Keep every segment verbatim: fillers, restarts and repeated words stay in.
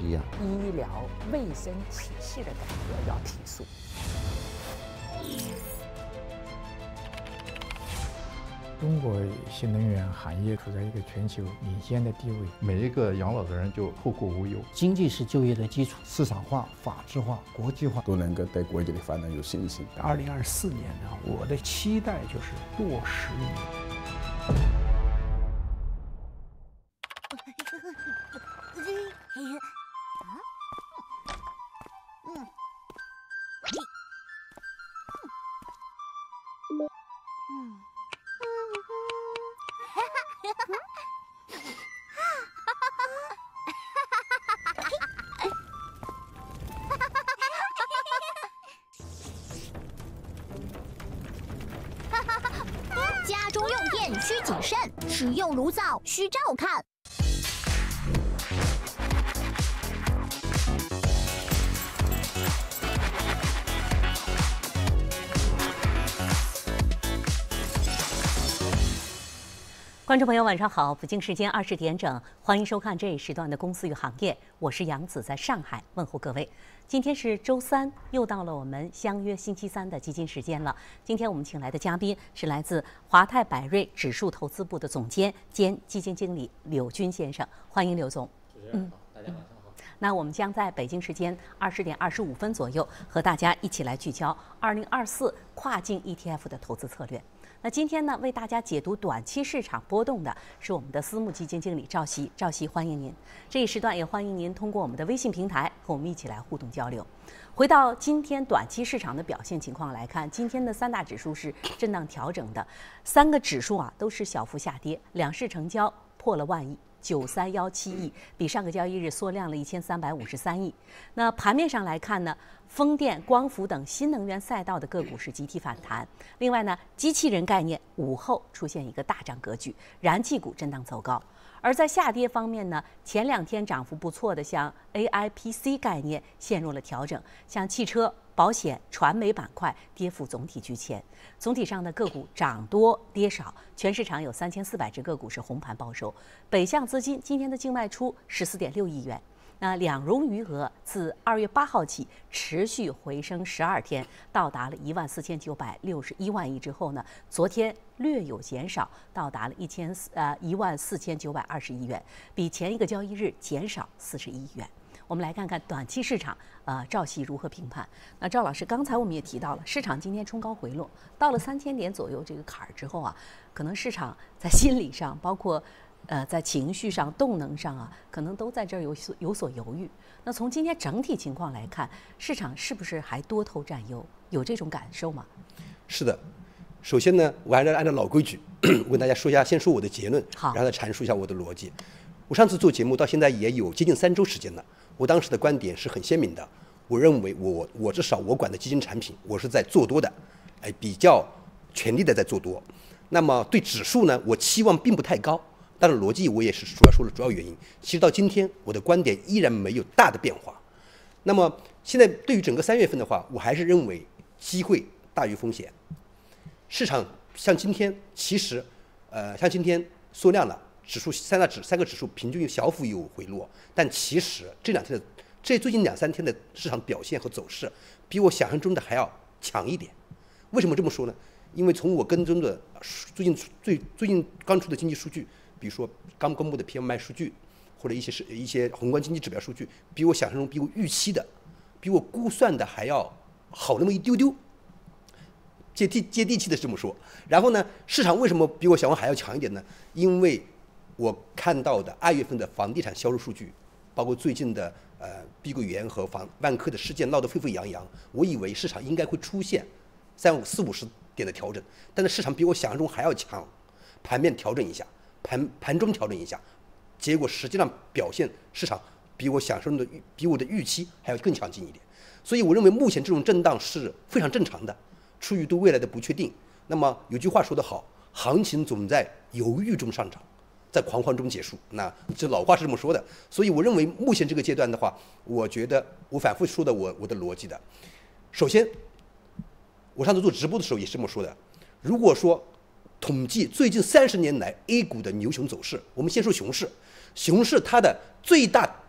一样。 医疗卫生体系的改革要提速。 中国新能源行业处在一个全球领先的地位， 每一个养老的人就后顾无忧。 经济是就业的基础， 市场化、法治化、国际化都能够对国家的发展有信心。 二零二四年呢，我的期待就是落实。 家中用电需谨慎，使用炉灶需照看。 观众朋友，晚上好！北京时间二十点整，欢迎收看这一时段的《公司与行业》，我是杨子，在上海问候各位。今天是周三，又到了我们相约星期三的基金时间了。今天我们请来的嘉宾是来自华泰柏瑞指数投资部的总监兼基金经理柳军先生，欢迎柳总。 主持人好，大家晚上好。 那我们将在北京时间二十点二十五分左右和大家一起来聚焦二零二四跨境 E T F 的投资策略。那今天呢，为大家解读短期市场波动的是我们的私募基金经理赵曦。赵曦，欢迎您。这一时段也欢迎您通过我们的微信平台和我们一起来互动交流。回到今天短期市场的表现情况来看，今天的三大指数是震荡调整的，三个指数啊都是小幅下跌，两市成交破了万亿。九三幺七亿，比上个交易日缩量了一千三百五十三亿。那盘面上来看呢，风电、光伏等新能源赛道的个股是集体反弹。另外呢，机器人概念午后出现一个大涨格局，燃气股震荡走高。而在下跌方面呢，前两天涨幅不错的像 A I P C 概念陷入了调整，像汽车、保险、传媒板块跌幅总体居前。总体上的个股涨多跌少，全市场有三千四百只个股是红盘报收。北向资金今天的净卖出十四点六亿元。那两融余额自二月八号起持续回升十二天，到达了一万四千九百六十一万亿之后呢，昨天略有减少，到达了一千呃一万四千九百二十亿元，比前一个交易日减少四十一亿元。我们来看看短期市场，呃，赵曦如何评判？那赵老师，刚才我们也提到了，市场今天冲高回落，到了三千点左右这个坎儿之后啊，可能市场在心理上，包括呃在情绪上、动能上啊，可能都在这儿有所有所犹豫。那从今天整体情况来看，市场是不是还多头占优？有这种感受吗？ 是的。首先呢，我还是按照老规矩，我跟大家说一下，先说我的结论， 好， 然后再阐述一下我的逻辑。我上次做节目到现在也有接近三周时间了。我当时的观点是很鲜明的，我认为我我至少我管的基金产品，我是在做多的，哎，比较全力的在做多。那么对指数呢，我期望并不太高，当然逻辑我也是主要说了主要原因。其实到今天，我的观点依然没有大的变化。那么现在对于整个三月份的话，我还是认为机会大于风险。市场像今天，其实呃像今天缩量了。指数三大指三个指数平均有小幅有回落，但其实这两天的这最近两三天的市场表现和走势，比我想象中的还要强一点。为什么这么说呢？因为从我跟踪的最近最最近刚出的经济数据，比如说刚公布的 P M I 数据，或者一些是一些宏观经济指标数据，比我想象中、比我预期的、比我估算的还要好那么一丢丢。接地接地气的这么说。然后呢，市场为什么比我想象还要强一点呢？因为我看到的二月份的房地产销售数据，包括最近的呃碧桂园和房万科的事件闹得沸沸扬扬，我以为市场应该会出现三五四五十点的调整，但是市场比我想象中还要强，盘面调整一下，盘盘中调整一下，结果实际上表现市场比我想象中的比我的预期还要更强劲一点，所以我认为目前这种震荡是非常正常的，出于对未来的不确定。那么有句话说得好，行情总在犹豫中上涨，在狂欢中结束，那这老话是这么说的。所以我认为目前这个阶段的话，我觉得我反复说的我我的逻辑的。首先，我上次做直播的时候也是这么说的。如果说统计最近三十年来 A 股的牛熊走势，我们先说熊市，熊市它的最大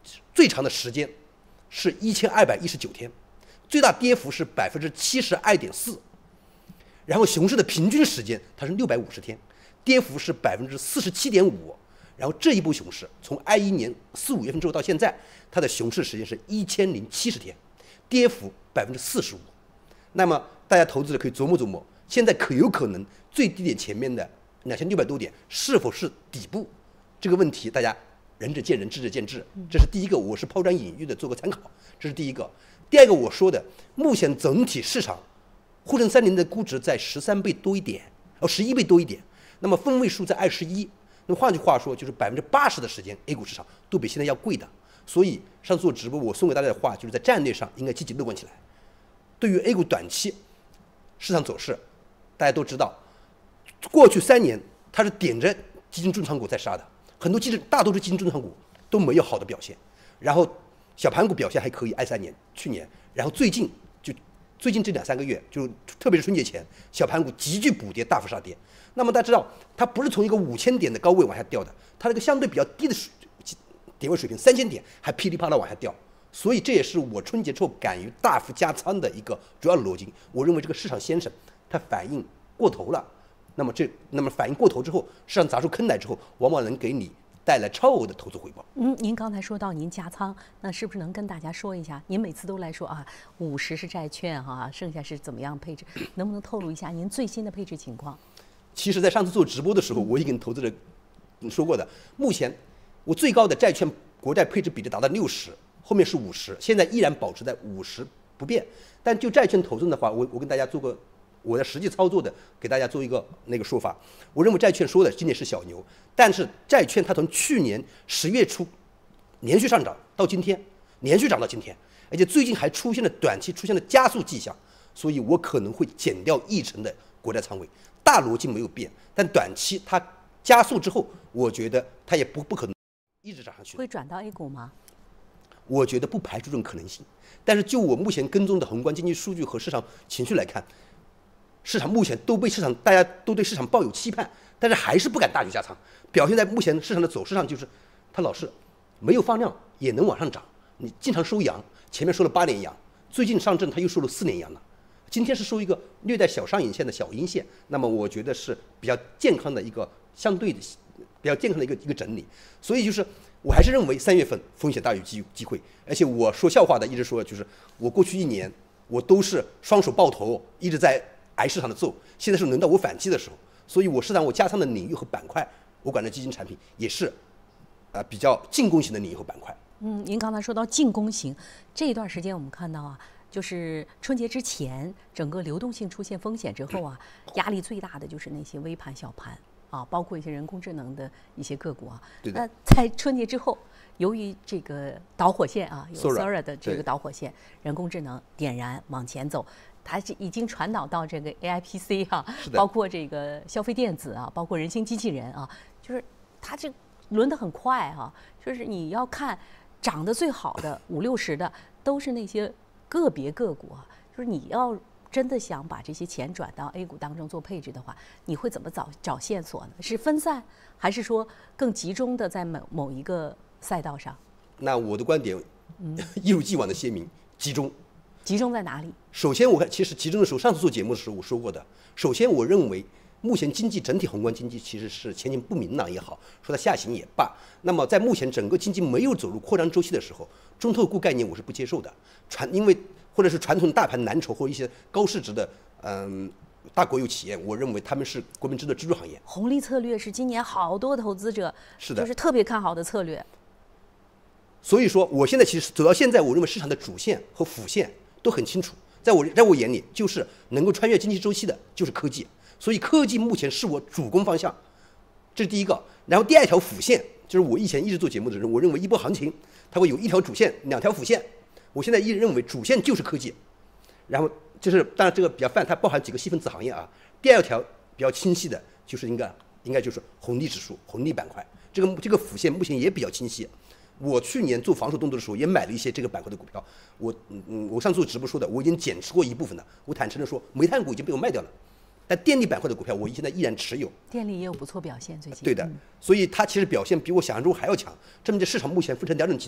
最长的时间是一千二百一十九天，最大跌幅是百分之七十二点四。然后熊市的平均时间它是六百五十天，跌幅是百分之四十七点五。然后这一波熊市从二一年四五月份之后到现在，它的熊市时间是一千零七十天，跌幅百分之四十五。那么大家投资者可以琢磨琢磨，现在可有可能最低点前面的两千六百多点是否是底部？这个问题大家仁者见仁，智者见智。这是第一个，我是抛砖引玉的做个参考，这是第一个。第二个我说的，目前整体市场沪深三零的估值在十三倍多一点，哦，十一倍多一点，那么分位数在二十一。那么换句话说，就是百分之八十的时间 A 股市场都比现在要贵的。所以上次做直播，我送给大家的话就是在战略上应该积极乐观起来。对于 A 股短期市场走势，大家都知道，过去三年它是点着基金重仓股在杀的，很多基金大多数基金重仓股都没有好的表现，然后小盘股表现还可以，二三年去年，然后最近就最近这两三个月，就特别是春节前，小盘股急剧补跌，大幅杀跌。那么大家知道，它不是从一个五千点的高位往下掉的，它这个相对比较低的水点位水平三千点还噼里啪啦往下掉，所以这也是我春节之后敢于大幅加仓的一个主要的逻辑。我认为这个市场先生它反应过头了，那么这那么反应过头之后，市场砸出坑来之后，往往能给你带来超额的投资回报。 嗯，您刚才说到您加仓，那是不是能跟大家说一下？您每次都来说啊，五十是债券哈、啊，剩下是怎么样配置？能不能透露一下您最新的配置情况？ 其实，在上次做直播的时候，我也跟投资者说过的，目前我最高的债券国债配置比例达到六十，后面是五十，现在依然保持在五十不变。但就债券投资的话，我我跟大家做个我的实际操作的，给大家做一个那个说法。我认为债券说的今年是小牛，但是债券它从去年十月初连续上涨到今天，连续涨到今天，而且最近还出现了短期出现了加速迹象，所以我可能会减掉一成的国债仓位。大逻辑没有变，但短期它加速之后，我觉得它也不不可能一直涨上去。 会转到 A 股吗？ 我觉得不排除这种可能性。但是就我目前跟踪的宏观经济数据和市场情绪来看，市场目前都被市场大家都对市场抱有期盼，但是还是不敢大举加仓。表现在目前市场的走势上，就是它老是没有放量也能往上涨。你经常收阳，前面收了八连阳，最近上证它又收了四连阳了。今天是收一个略带小上影线的小阴线，那么我觉得是比较健康的一个相对的比较健康的一个一个整理。所以就是我还是认为三月份风险大于机机会，而且我说笑话的一直说就是我过去一年我都是双手抱头一直在挨市场的揍，现在是轮到我反击的时候，所以我市场我加仓的领域和板块，我管的基金产品也是啊、呃、比较进攻型的领域和板块。 嗯，您刚才说到进攻型，这一段时间我们看到啊。就是春节之前，整个流动性出现风险之后啊，压力最大的就是那些微盘、小盘啊，包括一些人工智能的一些个股啊。 对的。 那在春节之后，由于这个导火线啊，有 Sora 的这个导火线，人工智能点燃往前走，它已经传导到这个 A I P C 啊，包括这个消费电子啊，包括人形机器人啊，就是它这轮得很快啊，就是你要看涨得最好的五六十的都是那些。个别个股啊，就是你要真的想把这些钱转到 A 股当中做配置的话，你会怎么找找线索呢？是分散，还是说更集中的在某某一个赛道上？ 那我的观点，嗯，一如既往的鲜明，集中。 集中在哪里？ 首先，我看其实集中的时候，上次做节目的时候我说过的。首先，我认为目前经济整体宏观经济其实是前景不明朗也好，说它下行也罢，那么在目前整个经济没有走入扩张周期的时候，中特估概念我是不接受的。传因为或者是传统大盘蓝筹或者一些高市值的嗯大国有企业，我认为他们是国民制的支柱行业。 红利策略是今年好多投资者是的， 就是特别看好的策略。 所以说，我现在其实走到现在，我认为市场的主线和辅线都很清楚，在我在我眼里，就是能够穿越经济周期的，就是科技。所以科技目前是我主攻方向，这是第一个。然后第二条辅线，就是我以前一直做节目的人，我认为一波行情它会有一条主线，两条辅线。我现在一直认为主线就是科技，然后就是当然这个比较泛，它包含几个细分子行业啊。第二条比较清晰的就是应该应该就是红利指数、红利板块，这个这个辅线目前也比较清晰。我去年做防守动作的时候，也买了一些这个板块的股票。我嗯嗯，我上次做直播说的，我已经减持过一部分的。我坦诚的说，煤炭股已经被我卖掉了，但电力板块的股票我现在依然持有。 电力也有不错表现，最近。 对的，所以它其实表现比我想象中还要强，证明这市场目前分成两种极端。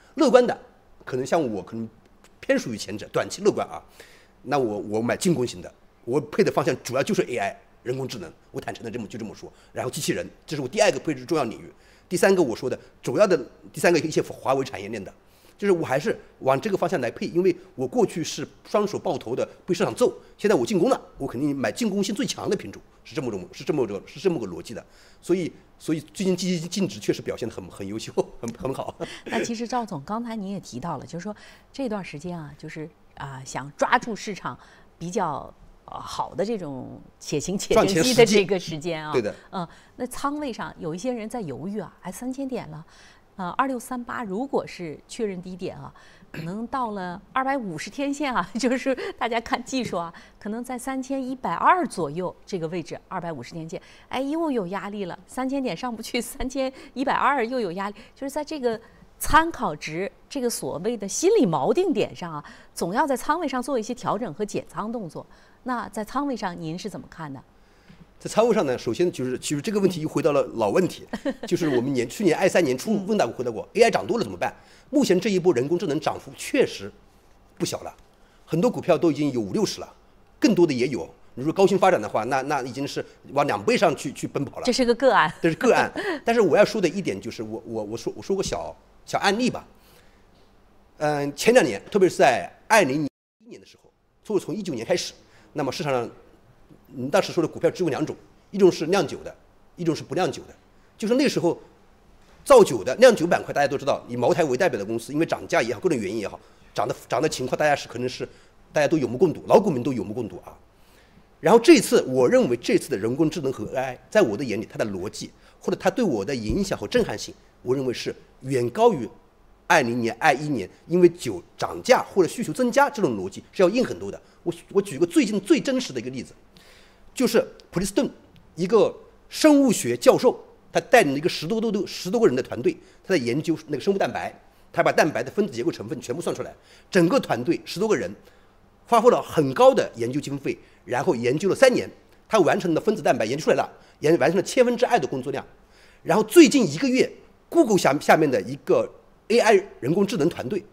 乐观的，可能像我可能偏属于前者，短期乐观啊。那我我买进攻型的，我配的方向主要就是 A I 人工智能，我坦诚的这么就这么说。然后机器人，这是我第二个配置重要领域。第三个我说的主要的第三个一些华为产业链的，就是我还是往这个方向来配，因为我过去是双手抱头的被市场揍，现在我进攻了，我肯定买进攻性最强的品种，是这么种是这么个是这么个逻辑的。所以所以最近基金净值确实表现得很很优秀，很很好。 那其实赵总刚才您也提到了，就是说这段时间啊，就是啊、呃、想抓住市场比较。呃，好的这种且行且珍惜的这个时间啊， 对的， 嗯、呃，那仓位上有一些人在犹豫啊，哎，三千点了，呃，二六三八如果是确认低点啊，可能到了二百五十天线啊，就是大家看技术啊，可能在三千一百二左右这个位置，二百五十天线，哎，又有压力了，三千点上不去，三千一百二又有压力，就是在这个参考值这个所谓的心理锚定点上啊，总要在仓位上做一些调整和减仓动作。那在仓位上您是怎么看的？ 在仓位上呢，首先就是其实这个问题又回到了老问题，就是我们年去年二三年初问大过回答过 ，A I 涨多了怎么办？目前这一波人工智能涨幅确实不小了，很多股票都已经有五六十了，更多的也有。你说高新发展的话，那那已经是往两倍上去去奔跑了。 这是个个案， 这是个案。但是我要说的一点就是，我我我说我说个小小案例吧。嗯，前两年，特别是在二零一年的时候，从从一九年开始。那么市场上，嗯，当时说的股票只有两种，一种是酿酒的，一种是不酿酒的。就是那时候，造酒的酿酒板块大家都知道，以茅台为代表的公司，因为涨价也好，各种原因也好，涨的涨的情况大家是可能是大家都有目共睹，老股民都有目共睹啊。然后这一次，我认为这次的人工智能和 A I， 在我的眼里，它的逻辑或者它对我的影响和震撼性，我认为是远高于二零年、二一年因为酒涨价或者需求增加这种逻辑是要硬很多的。我我举个最近最真实的一个例子，就是普利斯顿一个生物学教授，他带领了一个十多多的十多个人的团队，他在研究那个生物蛋白，他把蛋白的分子结构成分全部算出来，整个团队十多个人，花费了很高的研究经费，然后研究了三年，他完成了分子蛋白研究出来了，研完成了千分之二的工作量，然后最近一个月 ，Google 下下面的一个 A I 人工智能团队，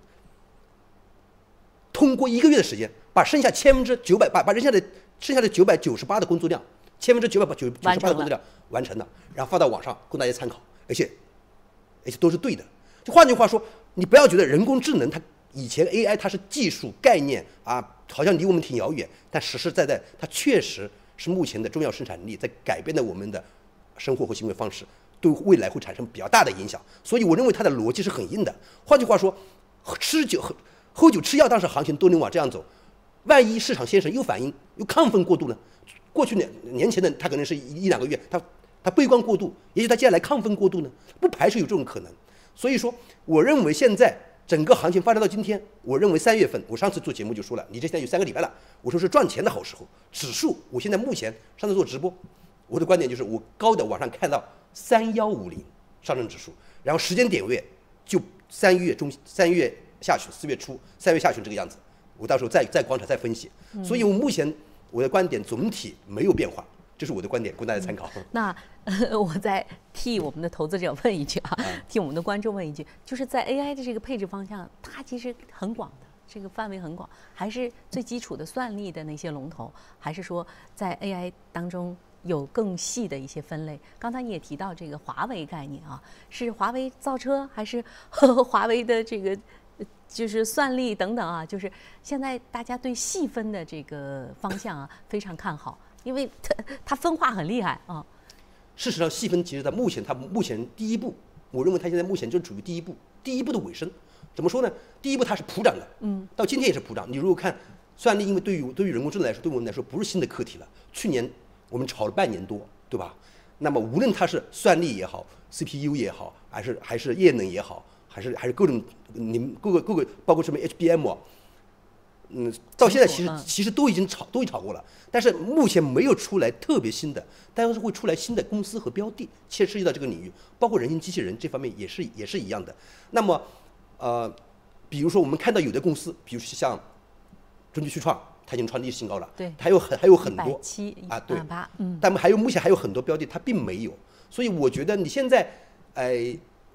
通过一个月的时间，把剩下千分之九百把把剩下的剩下的九百九十八的工作量，千分之九百九九十八的工作量完成了，然后发到网上供大家参考，而且而且都是对的。就换句话说，你不要觉得人工智能它以前 A I 它是技术概念啊，好像离我们挺遥远，但实实在在它确实是目前的重要生产力，在改变了我们的生活和行为方式，对未来会产生比较大的影响。所以我认为它的逻辑是很硬的。换句话说，吃酒喝喝酒吃药，当时行情都能往这样走，万一市场先生又反应又亢奋过度呢？过去年年前的他可能是一一两个月，他他悲观过度，也许他接下来亢奋过度呢，不排除有这种可能。所以说，我认为现在整个行情发展到今天，我认为三月份，我上次做节目就说了，你这现在有三个礼拜了，我说是赚钱的好时候。指数，我现在目前上次做直播，我的观点就是我高的往上看到三幺五零上证指数，然后时间点位就三月中三月下旬、四月初、三月下旬这个样子，我到时候再再观察再分析。所以我目前我的观点总体没有变化。这是我的观点，供大家参考。 嗯、那、呃、我再替我们的投资者问一句啊，替我们的观众问一句，就是在 A I 的这个配置方向，它其实很广的，这个范围很广，还是最基础的算力的那些龙头，还是说在 A I 当中有更细的一些分类？刚才你也提到这个华为概念啊，是华为造车，还是呵呵华为的这个就是算力等等啊？就是现在大家对细分的这个方向啊非常看好。因为它它分化很厉害啊。 事实上，细分其实它目前它目前第一步，我认为它现在目前就处于第一步，第一步的尾声。怎么说呢？第一步它是普涨的，嗯，到今天也是普涨。你如果看算力，因为对于对于人工智能来说，对我们来说不是新的课题了。去年我们炒了半年多，对吧？那么无论它是算力也好 ，C P U 也好，还是还是液能也好，还是还是各种你们各个各个包括什么 H B M。嗯，到现在其实其实都已经炒都已经炒过了，但是目前没有出来特别新的，但是会出来新的公司和标的，其实涉及到这个领域，包括人形机器人这方面也是也是一样的。那么，呃，比如说我们看到有的公司，比如像中基旭创，它已经创历史新高了， 对， 还有很还有很多啊， 对， 嗯， 但还有目前还有很多标的它并没有，所以我觉得你现在，哎、呃，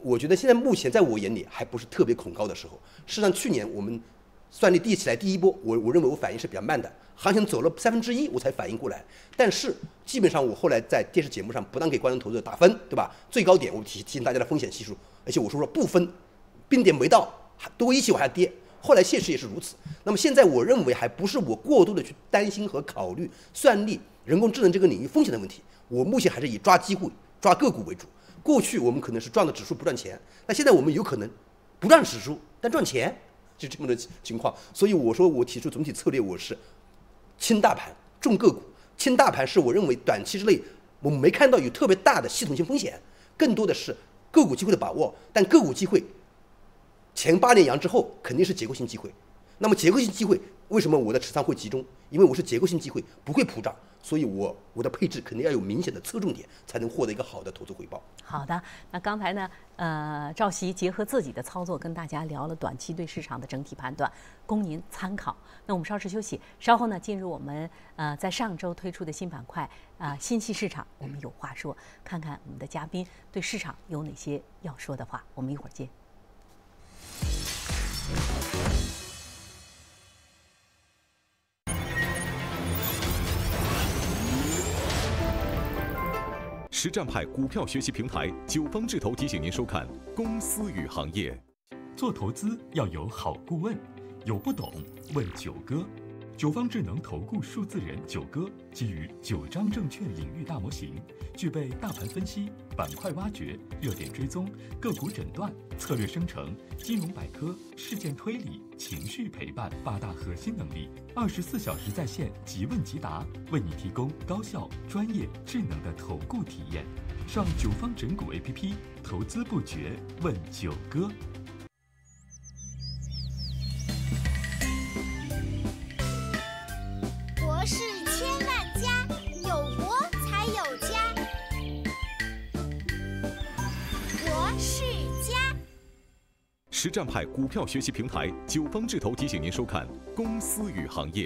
我觉得现在目前在我眼里还不是特别恐高的时候。事实上，去年我们算力第一起来第一波，我我认为我反应是比较慢的，行情走了三分之一我才反应过来。但是基本上我后来在电视节目上不但给观众投资者打分，对吧？最高点我提提醒大家的风险系数，而且我说说不分，冰点没到，都一起往下跌。后来现实也是如此。那么现在我认为还不是我过度的去担心和考虑算力、人工智能这个领域风险的问题。我目前还是以抓机会、抓个股为主。过去我们可能是赚的指数不赚钱，那现在我们有可能不赚指数但赚钱，就这么的情况。所以我说我提出总体策略，我是轻大盘重个股。轻大盘是我认为短期之内我们没看到有特别大的系统性风险，更多的是个股机会的把握。但个股机会前八年阳之后肯定是结构性机会。那么结构性机会为什么我的持仓会集中？因为我是结构性机会，不会普涨，所以我我的配置肯定要有明显的侧重点，才能获得一个好的投资回报。 好的，那刚才呢，呃，赵琦结合自己的操作，跟大家聊了短期对市场的整体判断，供您参考。那我们稍事休息，稍后呢进入我们呃在上周推出的新板块啊、呃、信息市场，我们有话说，看看我们的嘉宾对市场有哪些要说的话。我们一会儿见。 实战派股票学习平台九方智投提醒您收看《公司与行业》。 做投资要有好顾问，有不懂问九哥。九方智能投顾数字人九哥基于九张证券领域大模型，具备大盘分析、板块挖掘、热点追踪、个股诊断、策略生成、金融百科、事件推理、情绪陪伴八大核心能力，二十四小时在线，即问即答，为你提供高效、专业、智能的投顾体验。上九方整股 A P P， 投资不绝问九哥。 国事千万家，有国才有家。国事家。 实战派股票学习平台九方智投提醒您收看《公司与行业》。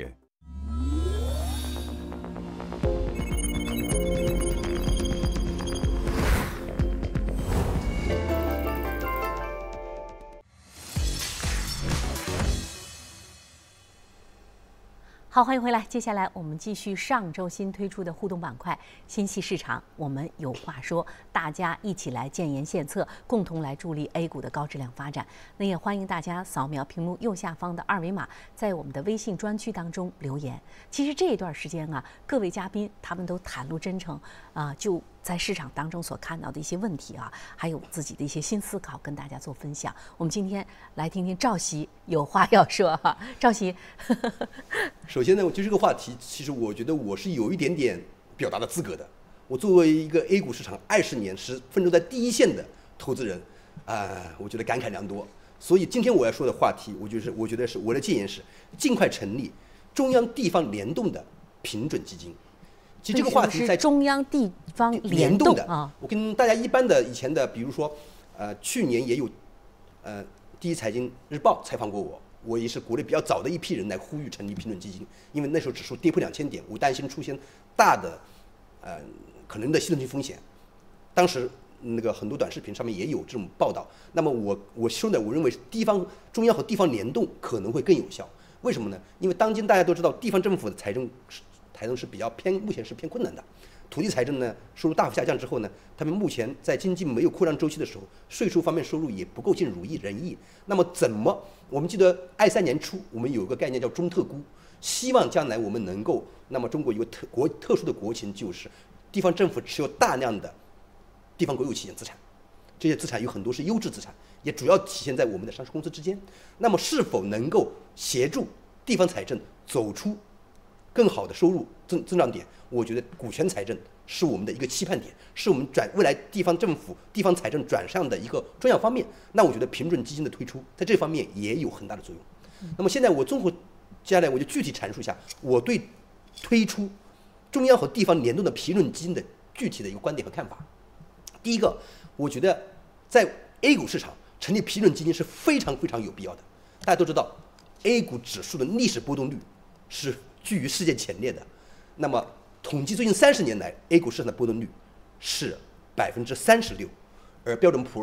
好，欢迎回来。接下来我们继续上周新推出的互动板块“新息市场”，我们有话说，大家一起来建言献策，共同来助力 A 股的高质量发展。那也欢迎大家扫描屏幕右下方的二维码，在我们的微信专区当中留言。其实这一段时间啊，各位嘉宾他们都袒露真诚啊、呃，就在市场当中所看到的一些问题啊，还有自己的一些新思考，跟大家做分享。我们今天来听听赵琦有话要说哈、啊，赵琦。 首先呢，就这个话题，其实我觉得我是有一点点表达的资格的。我作为一个 A 股市场二十年是奋斗在第一线的投资人，啊、呃，我觉得感慨良多。所以今天我要说的话题，我觉得是，我觉得是我的建言是尽快成立中央地方联动的平准基金。其实这个话题在中央地方联动的啊， 我跟大家一般的以前的，比如说，呃，去年也有，呃，第一财经日报采访过我。我也是国内比较早的一批人来呼吁成立平准基金，因为那时候指数跌破两千点，我担心出现大的，呃，可能的系统性风险。当时那个很多短视频上面也有这种报道。那么我我说呢，我认为地方中央和地方联动可能会更有效。为什么呢？因为当今大家都知道，地方政府的财政财政是比较偏，目前是偏困难的。土地财政呢，收入大幅下降之后呢，他们目前在经济没有扩张周期的时候，税收方面收入也不够尽如意人意。那么怎么？我们记得二三年初，我们有一个概念叫中特估，希望将来我们能够，那么中国有个特国特殊的国情，就是地方政府持有大量的地方国有企业资产，这些资产有很多是优质资产，也主要体现在我们的上市公司之间。那么是否能够协助地方财政走出更好的收入增增长点？我觉得股权财政是我们的一个期盼点，是我们转未来地方政府、地方财政转向的一个重要方面。那我觉得平准基金的推出，在这方面也有很大的作用。那么现在我综合接下来我就具体阐述一下我对推出中央和地方联动的平准基金的具体的一个观点和看法。第一个，我觉得在 A 股市场成立平准基金是非常非常有必要的。大家都知道 ，A 股指数的历史波动率是居于世界前列的。那么统计最近三十年来 A 股市场的波动率是百分之三十六，而标准普尔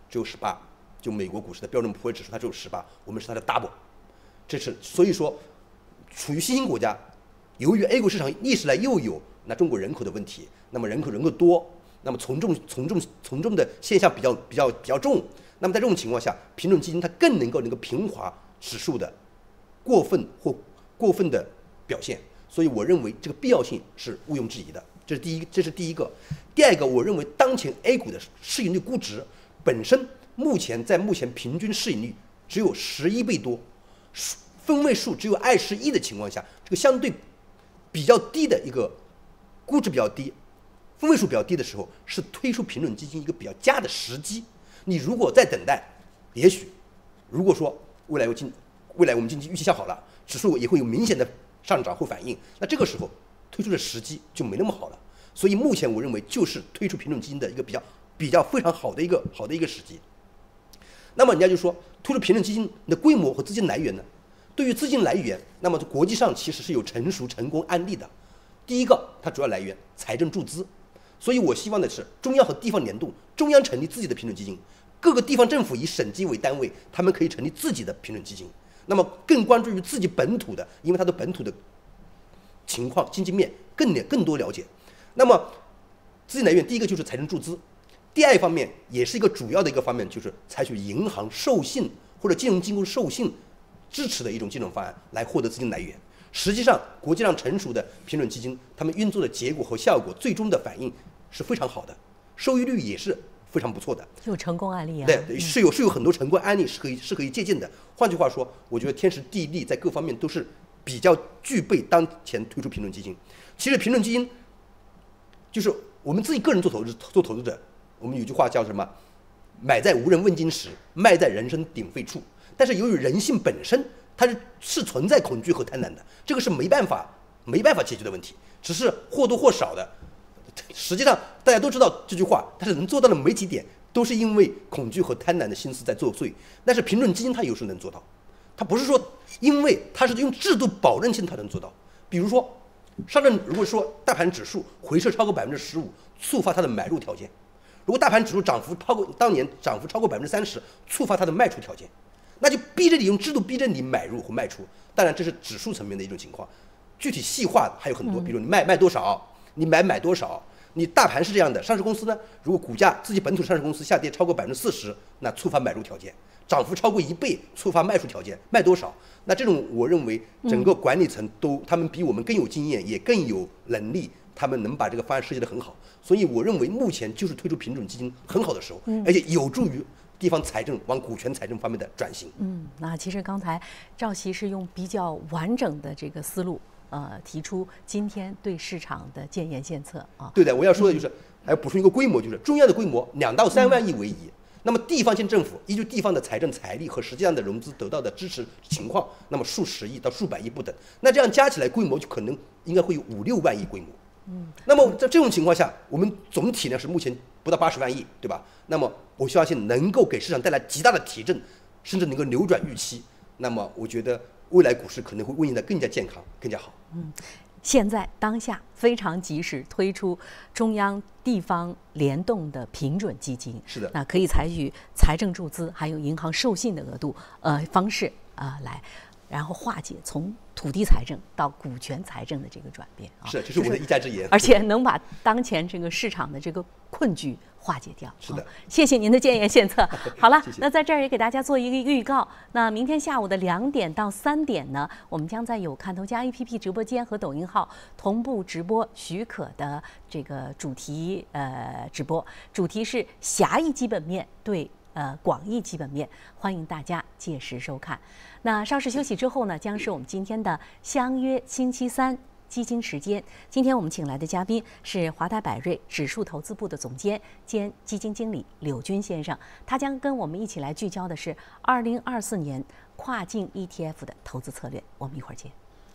只有十八，就美国股市的标准普尔指数它只有十八，我们是它的 double。这是所以说，处于新兴国家，由于 A 股市场历史来又有那中国人口的问题，那么人口人口多，那么从众从众从众的现象比较比较比较重，那么在这种情况下，品种基金它更能够能够平滑指数的过分或过分的表现，所以我认为这个必要性是毋庸置疑的。这是第一，这是第一个。第二个，我认为当前 A 股的市盈率估值本身，目前在目前平均市盈率只有十一倍多，分位数只有二十一的情况下，这个相对比较低的一个估值比较低，分位数比较低的时候，是推出品种基金一个比较佳的时机。你如果再等待，也许如果说未来有经未来我们经济预期向好了，指数也会有明显的上涨或反应，那这个时候推出的时机就没那么好了。所以目前我认为就是推出品种基金的一个比较比较非常好的一个好的一个时机。那么人家就说，推出品种基金的规模和资金来源呢？对于资金来源，那么国际上其实是有成熟成功案例的。第一个，它主要来源财政注资，所以我希望的是中央和地方联动，中央成立自己的品种基金，各个地方政府以省级为单位，他们可以成立自己的品种基金。那么更关注于自己本土的，因为它的本土的情况、经济面更更多了解。那么资金来源，第一个就是财政注资，第二方面也是一个主要的一个方面，就是采取银行授信或者金融机构授信支持的一种金融方案来获得资金来源。实际上，国际上成熟的品种基金，他们运作的结果和效果，最终的反应是非常好的，收益率也是非常不错的， 有成功案例啊。 对，是有是有很多成功案例是可以是可以借鉴的。换句话说，我觉得天时地利在各方面都是比较具备当前推出品种基金。其实品种基金就是我们自己个人做投资做投资者，我们有句话叫什么？买在无人问津时，卖在人声鼎沸处。但是由于人性本身，它是是存在恐惧和贪婪的，这个是没办法没办法解决的问题，只是或多或少的。实际上大家都知道这句话，但是能做到的没几点，都是因为恐惧和贪婪的心思在作祟。但是品种基金它有时候能做到，它不是说因为它是用制度保证性它能做到。比如说上证如果说大盘指数回撤超过百分之十五，触发它的买入条件；如果大盘指数涨幅超过当年涨幅超过百分之三十，触发它的卖出条件。那就逼着你用制度逼着你买入或卖出，当然这是指数层面的一种情况，具体细化还有很多，比如你卖卖多少，你买买多少。你大盘是这样的，上市公司呢，如果股价自己本土上市公司下跌超过百分之四十，那触发买入条件；涨幅超过一倍，触发卖出条件，卖多少？那这种我认为整个管理层都他们比我们更有经验，也更有能力，他们能把这个方案设计得很好。所以我认为目前就是推出品种基金很好的时候，而且有助于地方财政往股权财政方面的转型。 嗯，那其实刚才赵席是用比较完整的这个思路，呃，提出今天对市场的建言献策啊。 对的，我要说的就是、嗯、还要补充一个规模，就是中央的规模两到三万亿为宜。嗯、那么地方性政府依据地方的财政财力和实际上的融资得到的支持情况，那么数十亿到数百亿不等。那这样加起来规模就可能应该会有五六万亿规模。嗯，那么在这种情况下，我们总体呢是目前不到八十万亿，对吧？那么我相信能够给市场带来极大的提振，甚至能够扭转预期。那么我觉得未来股市可能会运营得更加健康、更加好。 嗯，现在当下非常及时推出中央地方联动的平准基金， 是的， 那可以采取财政注资还有银行授信的额度呃方式啊、呃、来。然后化解从土地财政到股权财政的这个转变啊， 是，这是我的一家之言， 而且能把当前这个市场的这个困局化解掉。 是的， 啊、谢谢您的建言献策。好了， 谢谢。 那在这儿也给大家做一个预告，那明天下午的两点到三点呢，我们将在有看头家 A P P 直播间和抖音号同步直播许可的这个主题呃直播，主题是狭义基本面对。呃，广义基本面，欢迎大家届时收看。那稍事休息之后呢，将是我们今天的相约星期三基金时间。今天我们请来的嘉宾是华泰柏瑞指数投资部的总监兼基金经理柳军先生，他将跟我们一起来聚焦的是二零二四年跨境 E T F 的投资策略。我们一会儿见。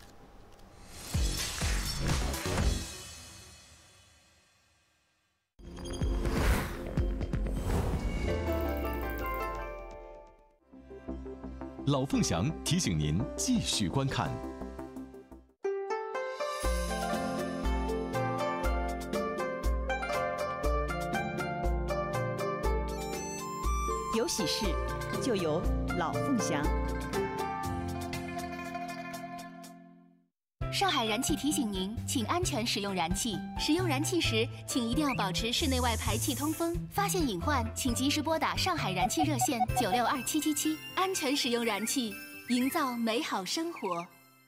老凤祥提醒您继续观看。 喜事，就有老凤祥。 上海燃气提醒您，请安全使用燃气。使用燃气时，请一定要保持室内外排气通风。发现隐患，请及时拨打上海燃气热线九六二七七七。安全使用燃气，营造美好生活。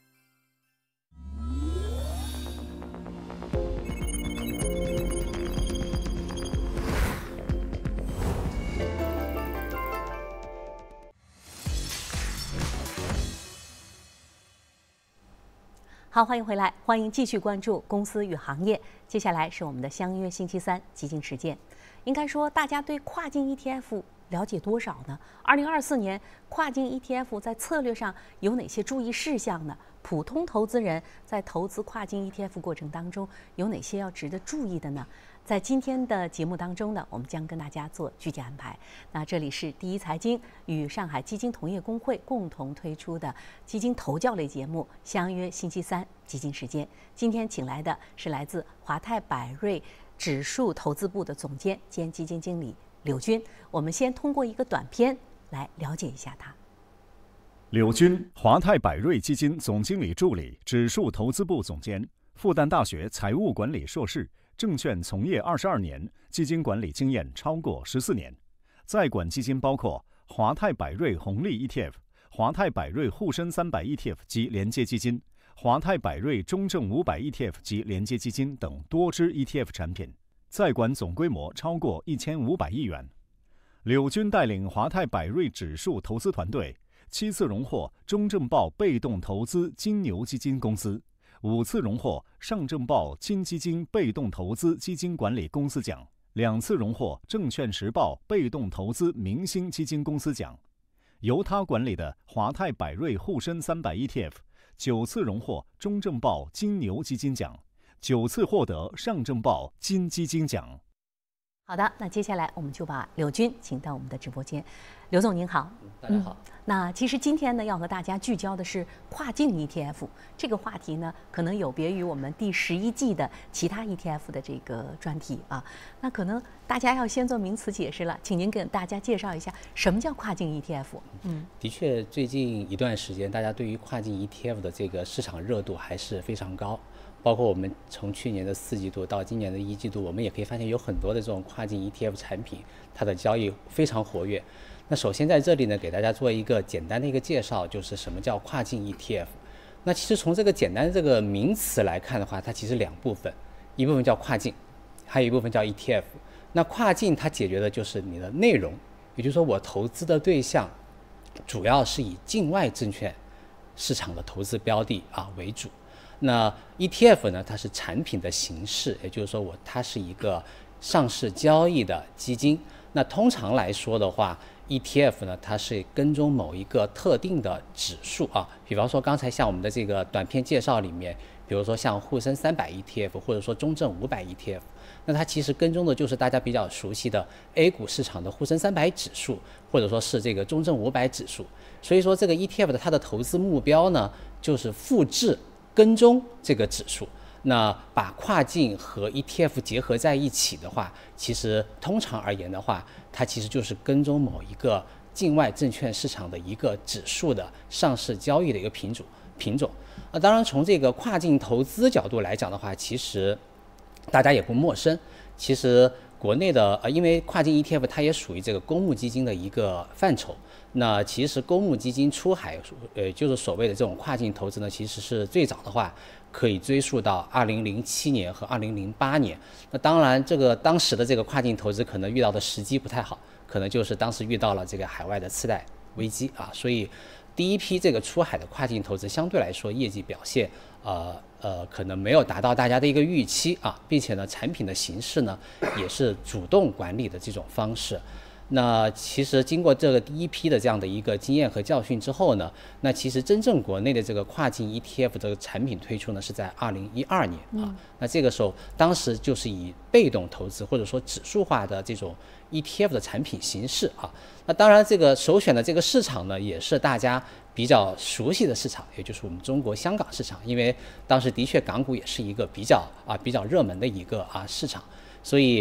好，欢迎回来，欢迎继续关注公司与行业。接下来是我们的相约星期三基金实践。应该说，大家对跨境 E T F 了解多少呢？二零二四年跨境 E T F 在策略上有哪些注意事项呢？普通投资人在投资跨境 E T F 过程当中有哪些要值得注意的呢？在今天的节目当中呢，我们将跟大家做具体安排。那这里是第一财经与上海基金同业工会共同推出的基金投教类节目《相约星期三基金时间》。今天请来的是来自华泰柏瑞指数投资部的总监兼基金经理柳军。我们先通过一个短片来了解一下他。 柳军，华泰柏瑞基金总经理助理、指数投资部总监，复旦大学财务管理硕士。证券从业二十二年，基金管理经验超过十四年。在管基金包括华泰柏瑞红利 E T F、华泰柏瑞沪深三百 E T F 及连接基金、华泰柏瑞中证五百 E T F 及连接基金等多支 E T F 产品，在管总规模超过一千五百亿元。柳军带领华泰柏瑞指数投资团队，七次荣获中证报被动投资金牛基金公司。五次荣获上证报金基金被动投资基金管理公司奖，两次荣获证券时报被动投资明星基金公司奖。由他管理的华泰柏瑞沪深三百 E T F， 九次荣获中证报金牛基金奖，九次获得上证报金基金奖。 好的，那接下来我们就把柳军请到我们的直播间。刘总您好。 大家好。 嗯、那其实今天呢，要和大家聚焦的是跨境 E T F 这个话题呢，可能有别于我们第十一季的其他 E T F 的这个专题啊。那可能大家要先做名词解释了，请您给大家介绍一下什么叫跨境 E T F。 嗯，的确，最近一段时间，大家对于跨境 E T F 的这个市场热度还是非常高。包括我们从去年的四季度到今年的一季度，我们也可以发现有很多的这种跨境 E T F 产品，它的交易非常活跃。那首先在这里呢，给大家做一个简单的一个介绍，就是什么叫跨境 E T F。那其实从这个简单这个名词来看的话，它其实两部分，一部分叫跨境，还有一部分叫 E T F。那跨境它解决的就是你的内容，也就是说我投资的对象主要是以境外证券市场的投资标的啊为主。那 E T F 呢，它是产品的形式，也就是说我它是一个上市交易的基金。那通常来说的话 ，E T F 呢，它是跟踪某一个特定的指数啊，比方说刚才像我们的这个短片介绍里面，比如说像沪深三百 E T F 或者说中证五百 E T F， 那它其实跟踪的就是大家比较熟悉的 A 股市场的沪深三百指数，或者说是这个中证五百指数。所以说这个 E T F 的它的投资目标呢，就是复制跟踪这个指数。那把跨境和 E T F 结合在一起的话，其实通常而言的话，它其实就是跟踪某一个境外证券市场的一个指数的上市交易的一个品种品种。那当然从这个跨境投资角度来讲的话，其实大家也不陌生。其实国内的呃，因为跨境 E T F 它也属于这个公募基金的一个范畴。那其实公募基金出海，呃，就是所谓的这种跨境投资呢，其实是最早的话可以追溯到二零零七年和二零零八年。那当然，这个当时的这个跨境投资可能遇到的时机不太好，可能就是当时遇到了这个海外的次贷危机啊，所以第一批这个出海的跨境投资相对来说业绩表现，呃呃，可能没有达到大家的一个预期啊，并且呢，产品的形式呢也是主动管理的这种方式。那其实经过这个第一批的这样的一个经验和教训之后呢，那其实真正国内的这个跨境 E T F 这个产品推出呢是在二零一二年啊、嗯。那这个时候，当时就是以被动投资或者说指数化的这种 E T F 的产品形式啊。那当然，这个首选的这个市场呢，也是大家比较熟悉的市场，也就是我们中国香港市场，因为当时的确港股也是一个比较啊比较热门的一个啊市场，所以。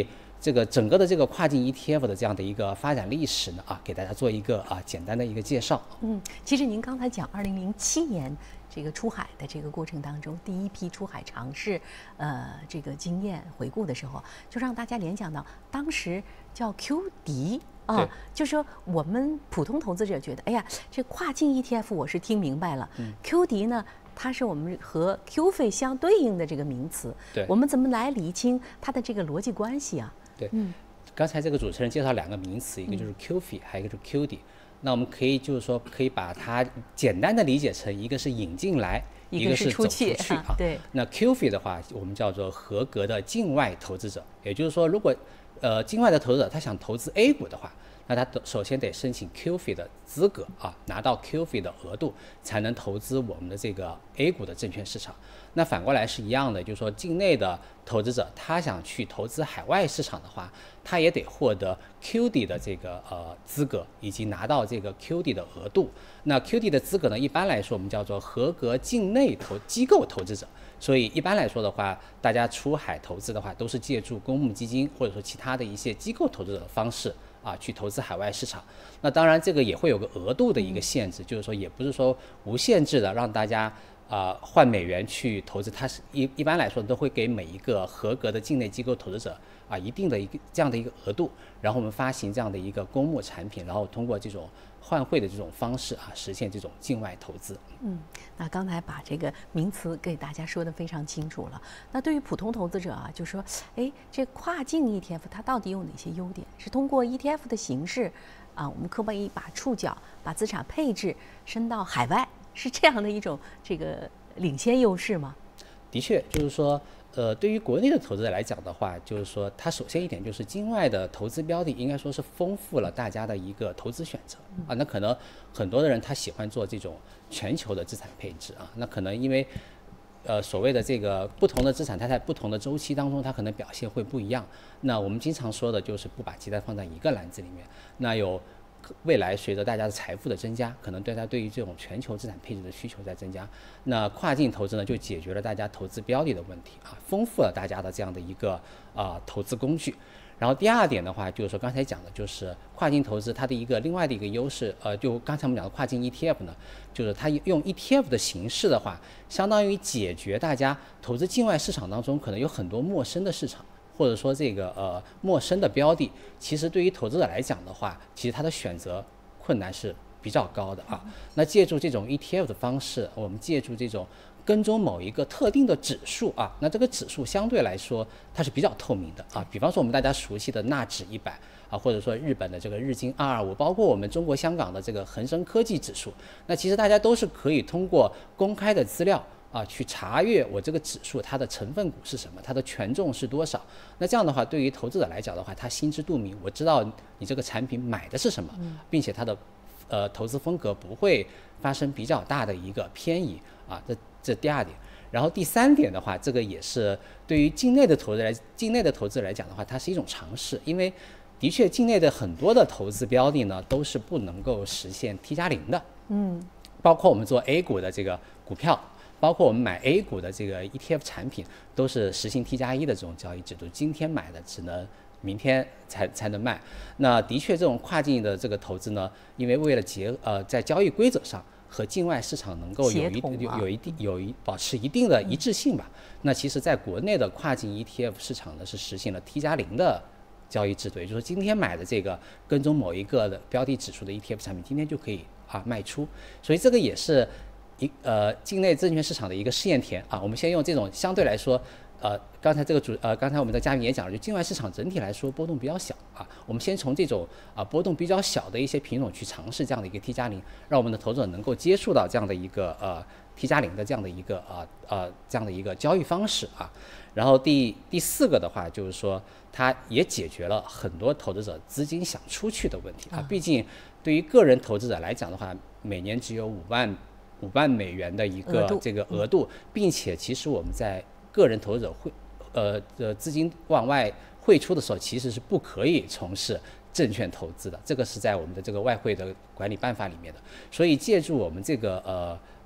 这个整个的这个跨境 E T F 的这样的一个发展历史呢，啊，给大家做一个啊简单的一个介绍。 嗯，其实您刚才讲二零零七年这个出海的这个过程当中，第一批出海尝试，呃，这个经验回顾的时候，就让大家联想到当时叫 Q 迪。啊，就说我们普通投资者觉得，哎呀，这跨境 E T F 我是听明白了、嗯、，Q 迪呢，它是我们和 Q 费相对应的这个名词， 对， 我们怎么来厘清它的这个逻辑关系啊？ 对，嗯，刚才这个主持人介绍两个名词，一个就是 Q 费、嗯，还有一个就是 Q 迪。那我们可以就是说，可以把它简单的理解成一个是引进来，一个是走出去啊。 啊对， 那 Q 费的话，我们叫做合格的境外投资者，也就是说，如果呃，境外的投资者他想投资 A 股的话，那他首先得申请 Q 费的资格啊，拿到 Q 费的额度，才能投资我们的这个 A 股的证券市场。那反过来是一样的，就是说境内的投资者他想去投资海外市场的话，他也得获得 Q 迪的这个呃资格，以及拿到这个 Q 迪的额度。那 Q 迪的资格呢，一般来说我们叫做合格境内投机构投资者。所以一般来说的话，大家出海投资的话，都是借助公募基金或者说其他的一些机构投资者的方式啊，去投资海外市场。那当然这个也会有个额度的一个限制，就是说也不是说无限制的让大家啊换美元去投资，它是一一般来说都会给每一个合格的境内机构投资者啊一定的一个这样的一个额度，然后我们发行这样的一个公募产品，然后通过这种换汇的这种方式啊，实现这种境外投资。 嗯，那刚才把这个名词给大家说得非常清楚了。那对于普通投资者啊，就说，哎，这跨境 E T F 它到底有哪些优点？是通过 E T F 的形式啊，我们可不可以把触角、把资产配置伸到海外？是这样的一种这个领先优势吗？ 的确，就是说。呃，对于国内的投资者来讲的话，就是说，它首先一点就是境外的投资标的，应该说是丰富了大家的一个投资选择啊。那可能很多的人他喜欢做这种全球的资产配置啊。那可能因为呃所谓的这个不同的资产，它在不同的周期当中，它可能表现会不一样。那我们经常说的就是不把鸡蛋放在一个篮子里面。那有未来随着大家的财富的增加，可能对它对于这种全球资产配置的需求在增加。那跨境投资呢，就解决了大家投资标的的问题啊，丰富了大家的这样的一个啊、呃、投资工具。然后第二点的话，就是说刚才讲的，就是跨境投资它的一个另外的一个优势，呃，就刚才我们讲的跨境 E T F 呢，就是它用 E T F 的形式的话，相当于解决大家投资境外市场当中可能有很多陌生的市场。或者说这个呃陌生的标的，其实对于投资者来讲的话，其实它的选择困难是比较高的啊。那借助这种 E T F 的方式，我们借助这种跟踪某一个特定的指数啊，那这个指数相对来说它是比较透明的啊。比方说我们大家熟悉的纳指一百啊，或者说日本的这个日经二二五，包括我们中国香港的这个恒生科技指数，那其实大家都是可以通过公开的资料。啊，去查阅我这个指数它的成分股是什么，它的权重是多少。那这样的话，对于投资者来讲的话，他心知肚明，我知道你这个产品买的是什么，并且它的呃投资风格不会发生比较大的一个偏移啊。这这第二点。然后第三点的话，这个也是对于境内的投资来境内的投资者来讲的话，它是一种尝试，因为的确境内的很多的投资标的呢都是不能够实现 T 加零的，嗯，包括我们做 A 股的这个股票。包括我们买 A 股的这个 E T F 产品，都是实行 T 加一的这种交易制度，今天买的只能明天才才能卖。那的确，这种跨境的这个投资呢，因为为了结呃在交易规则上和境外市场能够有一有有一定有一保持一定的一致性吧。那其实在国内的跨境 E T F 市场呢，是实行了 T 加零的交易制度，也就是说今天买的这个跟踪某一个的标的指数的 E T F 产品，今天就可以啊卖出。所以这个也是。一呃，境内证券市场的一个试验田啊，我们先用这种相对来说，呃，刚才这个主呃，刚才我们的嘉宾也讲了，就境外市场整体来说波动比较小啊，我们先从这种啊波动比较小的一些品种去尝试这样的一个 T 加零，让我们的投资者能够接触到这样的一个呃 T 加零的这样的一个啊呃这样的一个交易方式啊。然后第第四个的话，就是说它也解决了很多投资者资金想出去的问题啊，毕竟对于个人投资者来讲的话，每年只有五万。五万美元的一个这个额度，并且其实我们在个人投资者汇呃呃资金往外汇出的时候，其实是不可以从事证券投资的，这个是在我们的这个外汇的管理办法里面的。所以借助我们这个呃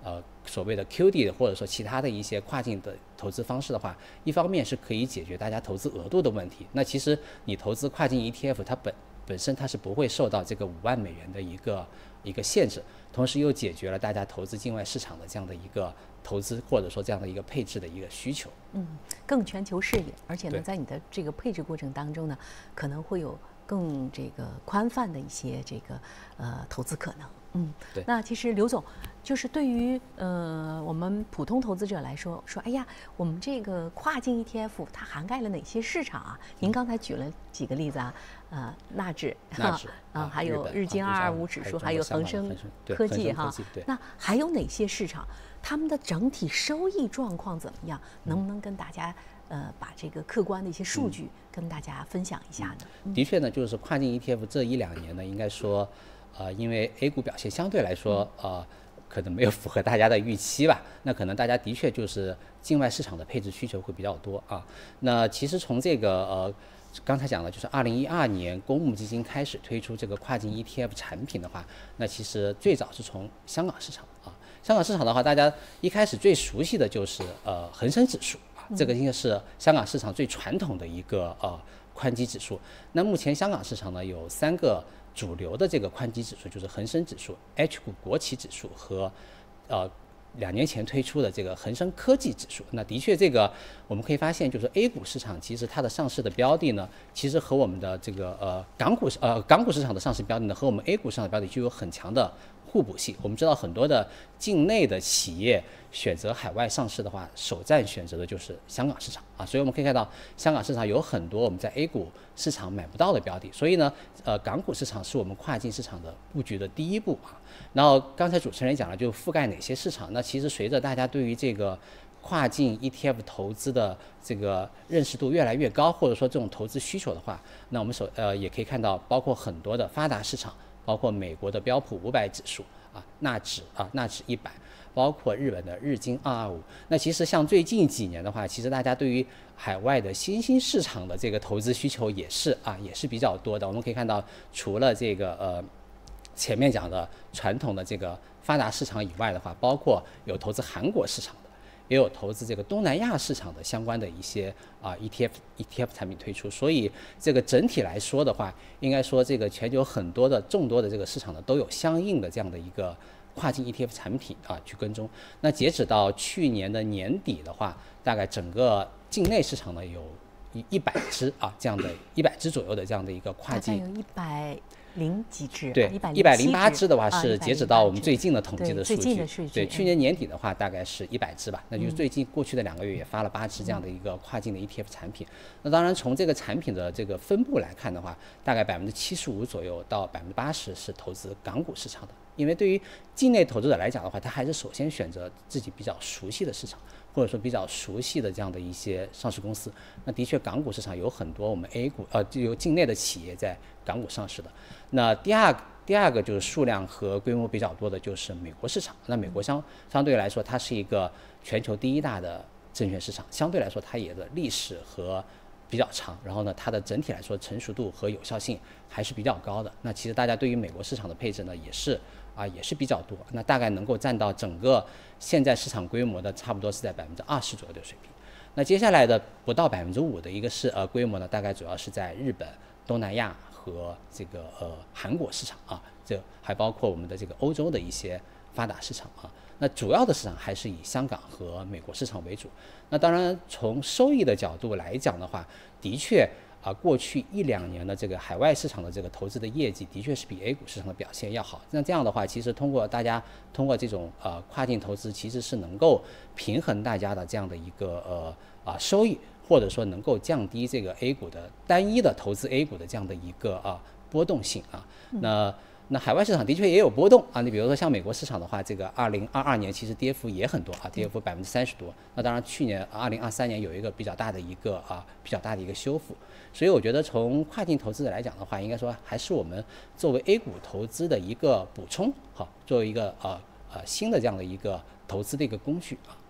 呃所谓的 Q D 或者说其他的一些跨境的投资方式的话，一方面是可以解决大家投资额度的问题。那其实你投资跨境 E T F， 它本本身它是不会受到这个五万美元的一个一个限制，同时又解决了大家投资境外市场的这样的一个投资或者说这样的一个配置的一个需求。 嗯，更全球视野，而且呢，在你的这个配置过程当中呢，可能会有更这个宽泛的一些这个呃投资可能。嗯， 对。 那其实刘总，就是对于呃我们普通投资者来说，说哎呀，我们这个跨境 E T F 它涵盖了哪些市场啊？您刚才举了几个例子啊，呃，纳指， 纳指啊，还有日经二二五指数，还有恒生科技哈。那还有哪些市场？他们的整体收益状况怎么样？能不能跟大家呃把这个客观的一些数据跟大家分享一下呢？ 嗯、的确呢，就是跨境 E T F 这一两年呢，应该说。呃，因为 A 股表现相对来说，呃，可能没有符合大家的预期吧。那可能大家的确就是境外市场的配置需求会比较多啊。那其实从这个呃，刚才讲的就是二零一二年公募基金开始推出这个跨境 E T F 产品的话，那其实最早是从香港市场啊。香港市场的话，大家一开始最熟悉的就是呃恒生指数啊，这个应该是香港市场最传统的一个呃宽基指数。那目前香港市场呢有三个。主流的这个宽基指数就是恒生指数、H 股国企指数和，呃，两年前推出的这个恒生科技指数。那的确，这个我们可以发现，就是 A 股市场其实它的上市的标的呢，其实和我们的这个呃港股呃港股市场的上市标的呢，和我们 A 股市场的标的具有很强的互补性。我们知道很多的境内的企业选择海外上市的话，首站选择的就是香港市场啊，所以我们可以看到香港市场有很多我们在 A 股市场买不到的标的，所以呢，呃，港股市场是我们跨境市场的布局的第一步啊。然后刚才主持人讲了，就覆盖哪些市场？那其实随着大家对于这个跨境 E T F 投资的这个认识度越来越高，或者说这种投资需求的话，那我们首呃也可以看到，包括很多的发达市场，包括美国的标普五百指数啊、纳指啊、纳指一百。包括日本的日经二二五，那其实像最近几年的话，其实大家对于海外的新兴市场的这个投资需求也是啊，也是比较多的。我们可以看到，除了这个呃前面讲的传统的这个发达市场以外的话，包括有投资韩国市场的，也有投资这个东南亚市场的相关的一些啊 E T F E T F 产品推出。所以这个整体来说的话，应该说这个全球很多的众多的这个市场呢，都有相应的这样的一个。跨境 E T F 产品啊，去跟踪。那截止到去年的年底的话，大概整个境内市场呢有一一百只啊，这样的一百只左右的这样的一个跨境。 大概有一百零几只。 对，一百零八只的话是截止到我们最近的统计的数据。 最近的数据。 对，去年年底的话大概是一百只吧，那就是最近过去的两个月也发了八只这样的一个跨境的 E T F 产品。那当然从这个产品的这个分布来看的话，大概百分之七十五左右到百分之八十是投资港股市场的。因为对于境内投资者来讲的话，他还是首先选择自己比较熟悉的市场，或者说比较熟悉的这样的一些上市公司。那的确，港股市场有很多我们 A 股呃，就有境内的企业在港股上市的。那第二第二个就是数量和规模比较多的，就是美国市场。那美国相相对来说，它是一个全球第一大的证券市场，相对来说它也的历史和比较长，然后呢，它的整体来说成熟度和有效性还是比较高的。那其实大家对于美国市场的配置呢，也是啊，也是比较多。那大概能够占到整个现在市场规模的差不多是在百分之二十左右的水平。那接下来的不到百分之五的一个是呃规模呢，大概主要是在日本、东南亚和这个呃韩国市场啊，这还包括我们的这个欧洲的一些发达市场啊。那主要的市场还是以香港和美国市场为主。那当然，从收益的角度来讲的话，的确啊，过去一两年的这个海外市场的这个投资的业绩，的确是比 A 股市场的表现要好。那这样的话，其实通过大家通过这种呃跨境投资，其实是能够平衡大家的这样的一个呃啊收益，或者说能够降低这个 A 股的单一的投资 A 股的这样的一个啊波动性啊。那那海外市场的确也有波动啊，你比如说像美国市场的话，这个二零二二年其实跌幅也很多啊，跌幅百分之三十多。那当然，去年二零二三年有一个比较大的一个啊比较大的一个修复。所以我觉得从跨境投资者来讲的话，应该说还是我们作为 A 股投资的一个补充，好，作为一个呃呃新的这样的一个投资的一个工具啊。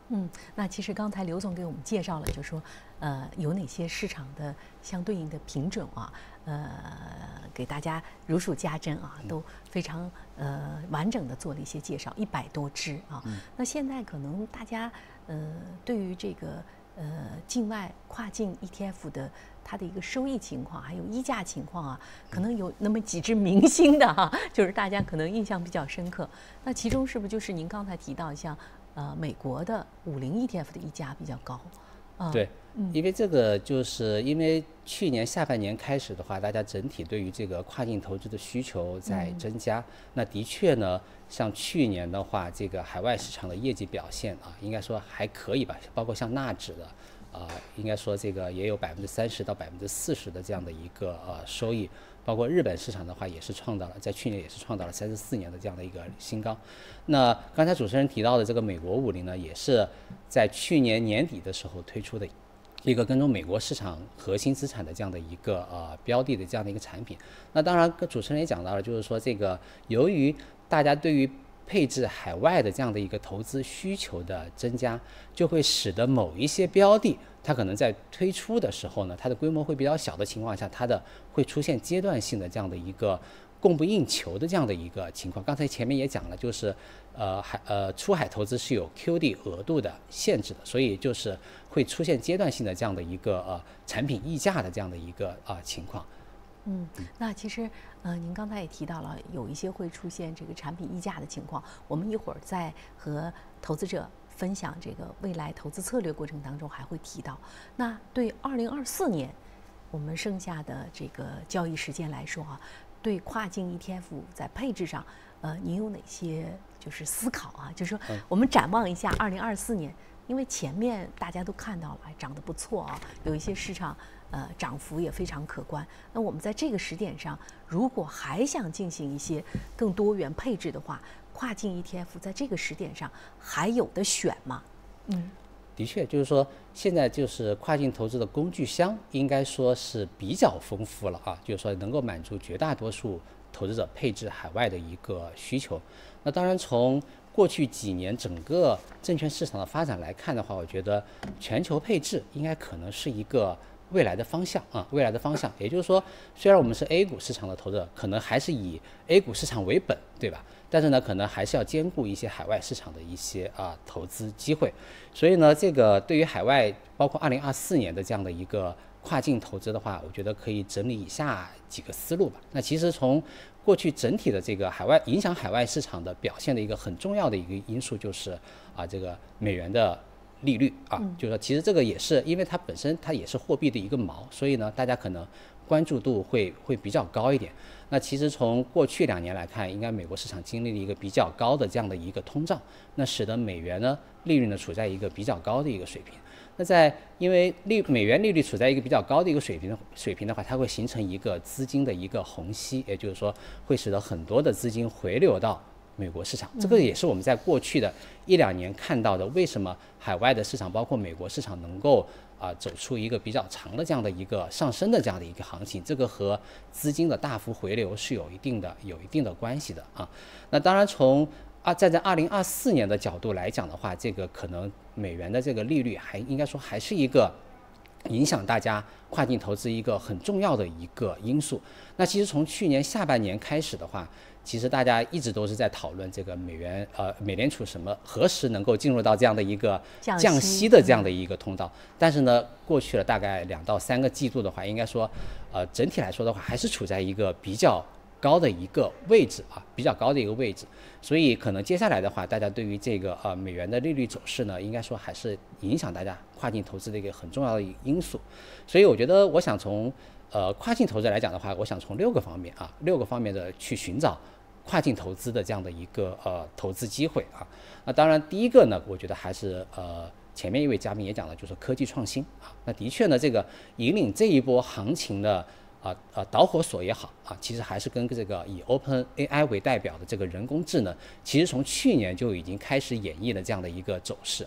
嗯，那其实刚才刘总给我们介绍了，就说呃有哪些市场的相对应的品种啊，呃给大家如数家珍啊，都非常呃完整的做了一些介绍，一百多只啊。嗯、那现在可能大家呃对于这个呃境外跨境 E T F 的它的一个收益情况，还有溢价情况啊，可能有那么几只明星的哈、啊，就是大家可能印象比较深刻。那其中是不是就是您刚才提到像？呃，美国的五零 E T F 的溢价比较高， 呃、对，嗯、因为这个就是因为去年下半年开始的话，大家整体对于这个跨境投资的需求在增加。嗯、那的确呢，像去年的话，这个海外市场的业绩表现啊，应该说还可以吧，包括像纳指的，啊、呃，应该说这个也有百分之三十到百分之四十的这样的一个呃收益。包括日本市场的话，也是创造了在去年也是创造了三十四年的这样的一个新高。那刚才主持人提到的这个美国五零呢，也是在去年年底的时候推出的一个跟踪美国市场核心资产的这样的一个呃标的的这样的一个产品。那当然，主持人也讲到了，就是说这个由于大家对于配置海外的这样的一个投资需求的增加，就会使得某一些标的。它可能在推出的时候呢，它的规模会比较小的情况下，它的会出现阶段性的这样的一个供不应求的这样的一个情况。刚才前面也讲了，就是呃海呃出海投资是有 Q D 额度的限制的，所以就是会出现阶段性的这样的一个呃产品溢价的这样的一个啊、呃、情况。 嗯，那其实呃您刚才也提到了，有一些会出现这个产品溢价的情况，我们一会儿再和投资者分享这个未来投资策略过程当中还会提到。那对二零二四年我们剩下的这个交易时间来说啊，对跨境 E T F 在配置上，呃，您有哪些就是思考啊？就是说我们展望一下二零二四年，因为前面大家都看到了，哎，涨得不错啊，有一些市场呃涨幅也非常可观。那我们在这个时点上，如果还想进行一些更多元配置的话，跨境 E T F 在这个时点上还有的选吗？嗯， 的确，就是说现在就是跨境投资的工具箱应该说是比较丰富了啊，就是说能够满足绝大多数投资者配置海外的一个需求。那当然从过去几年整个证券市场的发展来看的话，我觉得全球配置应该可能是一个未来的方向啊，未来的方向。也就是说，虽然我们是 A 股市场的投资者，可能还是以 A 股市场为本，对吧？但是呢，可能还是要兼顾一些海外市场的一些啊投资机会。所以呢，这个对于海外，包括二零二四年的这样的一个跨境投资的话，我觉得可以整理以下几个思路吧。那其实从过去整体的这个海外影响海外市场的表现的一个很重要的一个因素就是啊这个美元的利率啊，就是说其实这个也是因为它本身它也是货币的一个锚，所以呢大家可能关注度会会比较高一点。那其实从过去两年来看，应该美国市场经历了一个比较高的这样的一个通胀，那使得美元呢利率呢处在一个比较高的一个水平。那在因为利美元利率处在一个比较高的一个水平水平的话，它会形成一个资金的一个虹吸，也就是说会使得很多的资金回流到美国市场。这个也是我们在过去的一两年看到的，为什么海外的市场包括美国市场能够啊、呃、走出一个比较长的这样的一个上升的这样的一个行情，这个和资金的大幅回流是有一定的有一定的关系的啊。那当然从啊，站在二零二四年的角度来讲的话，这个可能美元的这个利率还应该说还是一个影响大家跨境投资一个很重要的一个因素。那其实从去年下半年开始的话，其实大家一直都是在讨论这个美元呃美联储什么何时能够进入到这样的一个降息的这样的一个通道。但是呢，过去了大概两到三个季度的话，应该说呃整体来说的话，还是处在一个比较高的一个位置啊，比较高的一个位置，所以可能接下来的话，大家对于这个呃美元的利率走势呢，应该说还是影响大家跨境投资的一个很重要的因素。所以我觉得，我想从呃跨境投资来讲的话，我想从六个方面啊，六个方面的去寻找跨境投资的这样的一个呃投资机会啊。那当然，第一个呢，我觉得还是呃前面一位嘉宾也讲了，就是科技创新啊。那的确呢，这个引领这一波行情的。啊啊，导火索也好啊，其实还是跟这个以 Open A I 为代表的这个人工智能，其实从去年就已经开始演绎了这样的一个走势啊。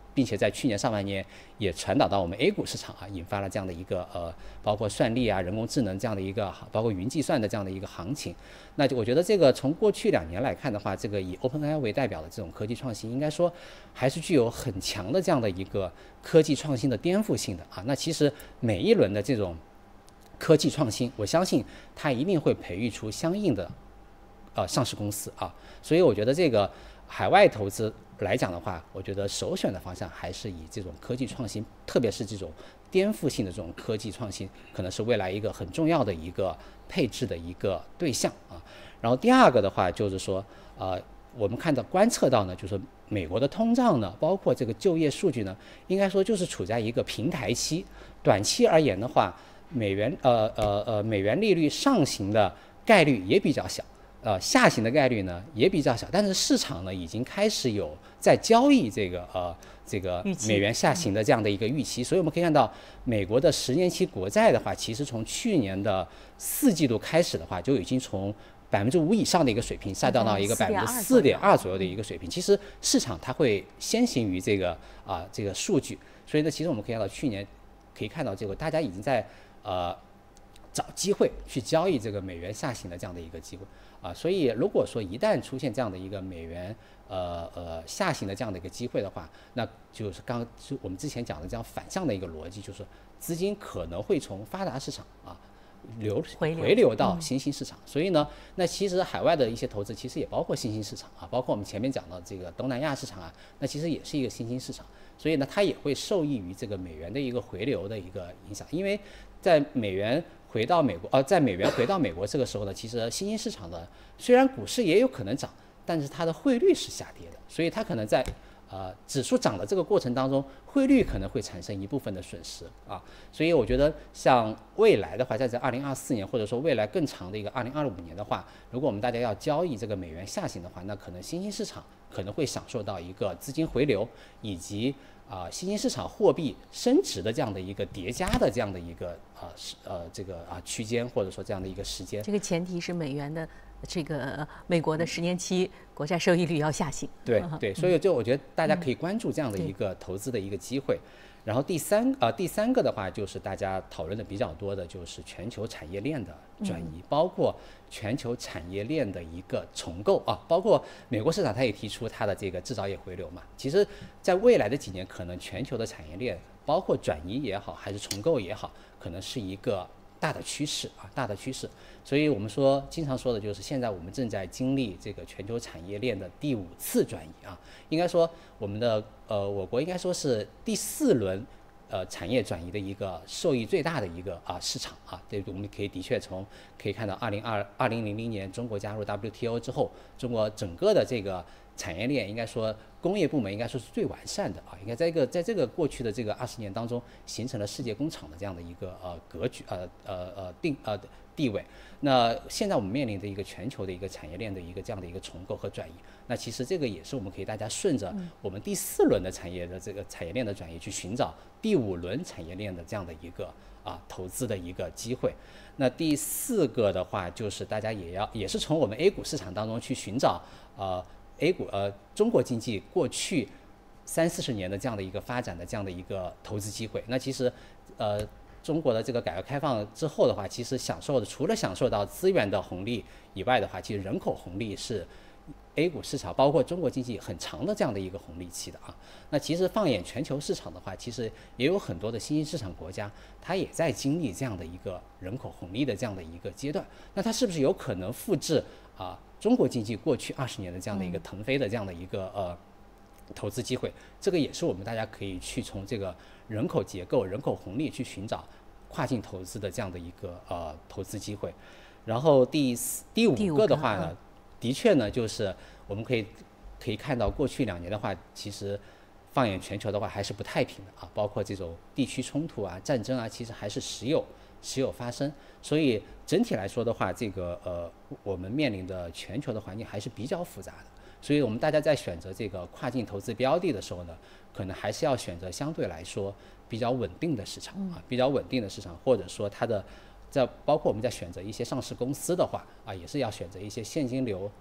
并且在去年上半年也传导到我们 A 股市场啊，引发了这样的一个呃，包括算力啊、人工智能这样的一个，包括云计算的这样的一个行情。那就我觉得这个从过去两年来看的话，这个以 OpenAI 为代表的这种科技创新，应该说还是具有很强的这样的一个科技创新的颠覆性的啊。那其实每一轮的这种科技创新，我相信它一定会培育出相应的呃上市公司啊。所以我觉得这个海外投资来讲的话，我觉得首选的方向还是以这种科技创新，特别是这种颠覆性的这种科技创新，可能是未来一个很重要的一个配置的一个对象啊。然后第二个的话就是说，呃，我们看到观测到呢，就是美国的通胀呢，包括这个就业数据呢，应该说就是处在一个平台期。短期而言的话，美元呃呃呃美元利率上行的概率也比较小。呃，下行的概率呢也比较小，但是市场呢已经开始有在交易这个呃这个美元下行的这样的一个预期，所以我们可以看到，美国的十年期国债的话，其实从去年的四季度开始的话，就已经从百分之五以上的一个水平下降到一个百分之四点二左右的一个水平。其实市场它会先行于这个啊、呃、这个数据，所以呢，其实我们可以看到去年可以看到这个大家已经在呃找机会去交易这个美元下行的这样的一个机会。啊，所以如果说一旦出现这样的一个美元呃呃下行的这样的一个机会的话，那就是刚就我们之前讲的这样反向的一个逻辑，就是资金可能会从发达市场啊流回流到新兴市场。嗯、所以呢，那其实海外的一些投资其实也包括新兴市场啊，包括我们前面讲到这个东南亚市场啊，那其实也是一个新兴市场。所以呢，它也会受益于这个美元的一个回流的一个影响，因为在美元回到美国，呃，在美元回到美国这个时候呢，其实新兴市场的虽然股市也有可能涨，但是它的汇率是下跌的，所以它可能在呃指数涨的这个过程当中，汇率可能会产生一部分的损失啊。所以我觉得像未来的话，在这二零二四年或者说未来更长的一个二零二五年的话，如果我们大家要交易这个美元下行的话，那可能新兴市场可能会享受到一个资金回流以及啊、呃、新兴市场货币升值的这样的一个叠加的这样的一个呃呃这个啊、呃、区间或者说这样的一个时间。这个前提是美元的这个美国的十年期国债收益率要下行。 对对，所以就我觉得大家可以关注这样的一个投资的一个机会。然后第三啊、呃、第三个的话就是大家讨论的比较多的就是全球产业链的转移，嗯、包括全球产业链的一个重构啊，包括美国市场它也提出它的这个制造业回流嘛。其实，在未来的几年，可能全球的产业链，包括转移也好，还是重构也好，可能是一个大的趋势啊，大的趋势。所以我们说，经常说的就是，现在我们正在经历这个全球产业链的第五次转移啊。应该说，我们的呃，我国应该说是第四轮呃产业转移的一个受益最大的一个啊、呃、市场啊。这我们可以的确从可以看到，二零二二零零零年中国加入 W T O 之后，中国整个的这个产业链应该说工业部门应该说是最完善的啊，应该在一个在这个过去的这个二十年当中，形成了世界工厂的这样的一个呃格局呃呃呃定呃地位。那现在我们面临的一个全球的一个产业链的一个这样的一个重构和转移，那其实这个也是我们可以大家顺着我们第四轮的产业的这个产业链的转移去寻找第五轮产业链的这样的一个啊投资的一个机会。那第四个的话就是大家也要也是从我们 A 股市场当中去寻找呃 A 股呃中国经济过去三四十年的这样的一个发展的这样的一个投资机会。那其实呃中国的这个改革开放之后的话，其实享受的除了享受到资源的红利以外的话，其实人口红利是 A 股市场包括中国经济很长的这样的一个红利期的啊。那其实放眼全球市场的话，其实也有很多的新兴市场国家，它也在经历这样的一个人口红利的这样的一个阶段。那它是不是有可能复制啊中国经济过去二十年的这样的一个腾飞的这样的一个呃投资机会？这个也是我们大家可以去从这个人口结构、人口红利去寻找跨境投资的这样的一个呃投资机会。然后第四、第五个的话呢，的确呢，就是我们可以可以看到，过去两年的话，其实放眼全球的话，还是不太平的啊，包括这种地区冲突啊、战争啊，其实还是时有时有发生。所以整体来说的话，这个呃，我们面临的全球的环境还是比较复杂的。所以我们大家在选择这个跨境投资标的的时候呢，可能还是要选择相对来说比较稳定的市场啊，比较稳定的市场，或者说它的在包括我们在选择一些上市公司的话啊，也是要选择一些现金流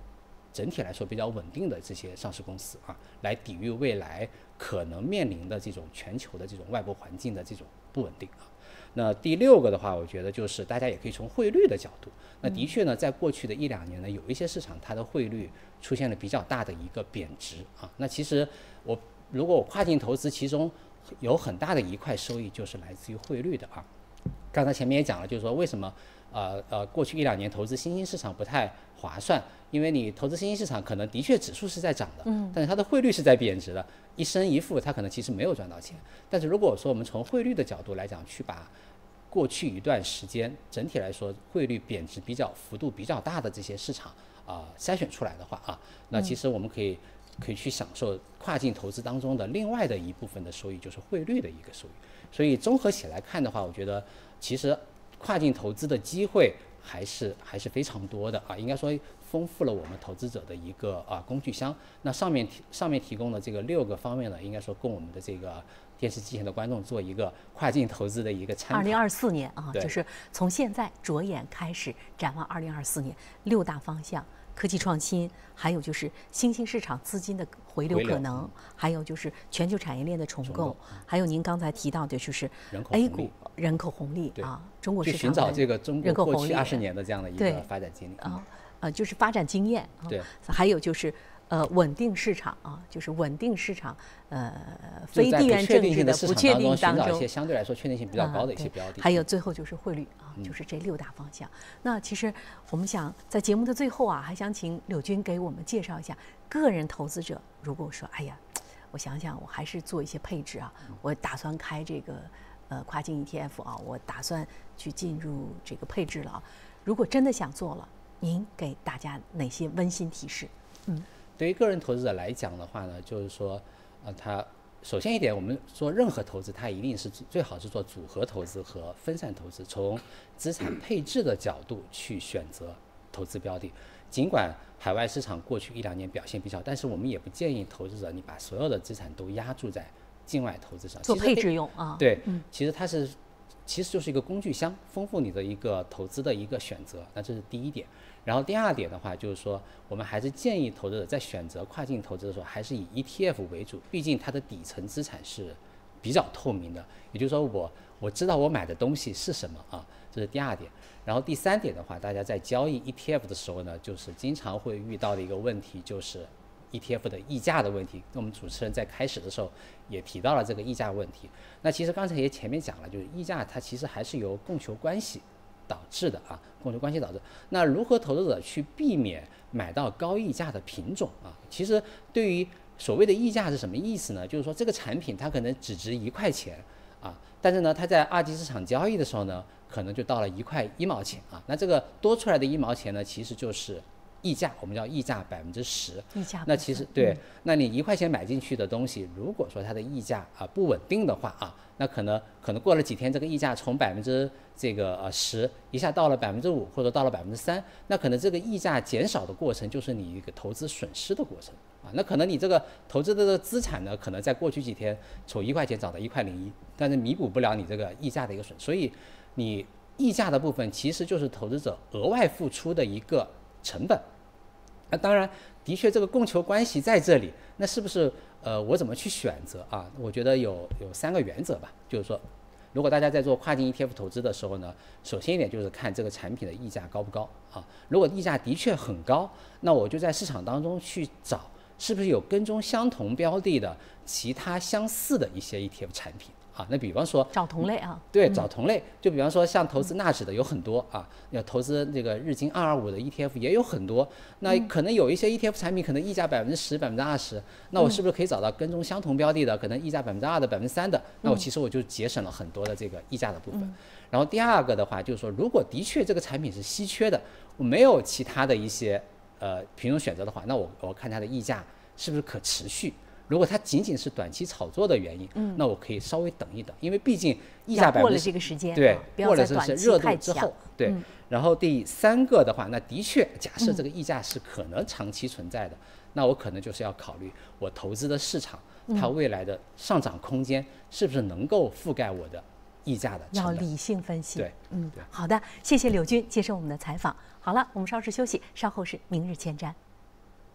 整体来说比较稳定的这些上市公司啊，来抵御未来可能面临的这种全球的这种外部环境的这种不稳定啊。那第六个的话，我觉得就是大家也可以从汇率的角度，那的确呢，在过去的一两年呢，有一些市场它的汇率出现了比较大的一个贬值啊。那其实我如果我跨境投资，其中有很大的一块收益就是来自于汇率的啊。刚才前面也讲了，就是说为什么呃呃过去一两年投资新兴市场不太划算，因为你投资新兴市场可能的确指数是在涨的，嗯，但是它的汇率是在贬值的，一升一负，它可能其实没有赚到钱。但是如果说我们从汇率的角度来讲，去把过去一段时间整体来说汇率贬值比较幅度比较大的这些市场啊、呃、筛选出来的话啊，那其实我们可以可以去享受跨境投资当中的另外的一部分的收益，就是汇率的一个收益。所以综合起来看的话，我觉得其实跨境投资的机会还是还是非常多的啊，应该说丰富了我们投资者的一个啊工具箱。那上面提上面提供的这个六个方面呢，应该说供我们的这个电视机前的观众做一个跨境投资的一个参考。 二零二四年啊，就是从现在着眼开始展望二零二四年六大方向。科技创新，还有就是新兴市场资金的回流可能，还有就是全球产业链的重构，还有您刚才提到的就是 A 股人口红利啊，中国市场去寻找这个中国过去二十年的这样的一个发展经历啊，呃，就是发展经验啊， 对， 还有就是呃稳定市场啊，就是稳定市场，呃，非地缘政治的不确定当中， 寻找一些相对来说确定性比较高的一些标的， 还有最后就是汇率啊，就是这六大方向。那其实我们想在节目的最后啊，还想请柳军给我们介绍一下个人投资者，如果说哎呀，我想想我还是做一些配置啊，我打算开这个呃跨境 E T F 啊，我打算去进入这个配置了啊。如果真的想做了，您给大家哪些温馨提示？嗯。 对于个人投资者来讲的话呢，就是说，呃，他首先一点，我们说任何投资，它一定是最好是做组合投资和分散投资，从资产配置的角度去选择投资标的。尽管海外市场过去一两年表现比较，但是我们也不建议投资者你把所有的资产都压注在境外投资上， 做配置用啊。 对，嗯、其实它是其实就是一个工具箱，丰富你的一个投资的一个选择。那这是第一点。然后第二点的话，就是说我们还是建议投资者在选择跨境投资的时候，还是以 E T F 为主，毕竟它的底层资产是比较透明的。也就是说我，我知道我买的东西是什么啊，这是第二点。然后第三点的话，大家在交易 E T F 的时候呢，就是经常会遇到的一个问题，就是 E T F 的溢价的问题。我们主持人在开始的时候也提到了这个溢价问题。那其实刚才也前面讲了，就是溢价它其实还是由供求关系导致的啊，供求关系导致。那如何投资者去避免买到高溢价的品种啊？其实对于所谓的溢价是什么意思呢？就是说这个产品它可能只值一块钱啊，但是呢它在二级市场交易的时候呢，可能就到了一块一毛钱啊。那这个多出来的一毛钱呢，其实就是溢价，我们叫溢价百分之十。 溢价。 那其实对，那你一块钱买进去的东西，如果说它的溢价啊不稳定的话啊，那可能可能过了几天，这个溢价从百分之这个呃十一下到了百分之五，或者到了百分之三，那可能这个溢价减少的过程就是你一个投资损失的过程啊。那可能你这个投资的这个资产呢，可能在过去几天从一块钱涨到一块零一，但是弥补不了你这个溢价的一个损失，所以你溢价的部分其实就是投资者额外付出的一个成本。那当然，的确这个供求关系在这里，那是不是呃我怎么去选择啊？我觉得有有三个原则吧，就是说，如果大家在做跨境 E T F 投资的时候呢，首先一点就是看这个产品的溢价高不高啊。如果溢价的确很高，那我就在市场当中去找是不是有跟踪相同标的的其他相似的一些 E T F 产品。啊，那比方说找同类啊， 对，找同类，就比方说像投资纳指的有很多啊，要投资这个日经二二五的 E T F 也有很多。那可能有一些 E T F 产品可能溢价百分之十、百分之二十，那我是不是可以找到跟踪相同标的的，可能溢价百分之二的、百分之三的？那我其实我就节省了很多的这个溢价的部分。然后第二个的话就是说，如果的确这个产品是稀缺的，我没有其他的一些呃品种选择的话，那我我看它的溢价是不是可持续。如果它仅仅是短期炒作的原因，嗯，那我可以稍微等一等，因为毕竟溢价百分之过了这个时间， 对， 过了这是热度之后，对。 嗯、 然后第三个的话，那的确，假设这个溢价是可能长期存在的，嗯、那我可能就是要考虑我投资的市场，它未来的上涨空间是不是能够覆盖我的溢价的成本。 要理性分析。 对， 嗯，对。好的，谢谢柳军接受我们的采访。好了，我们稍事休息，稍后是明日前瞻。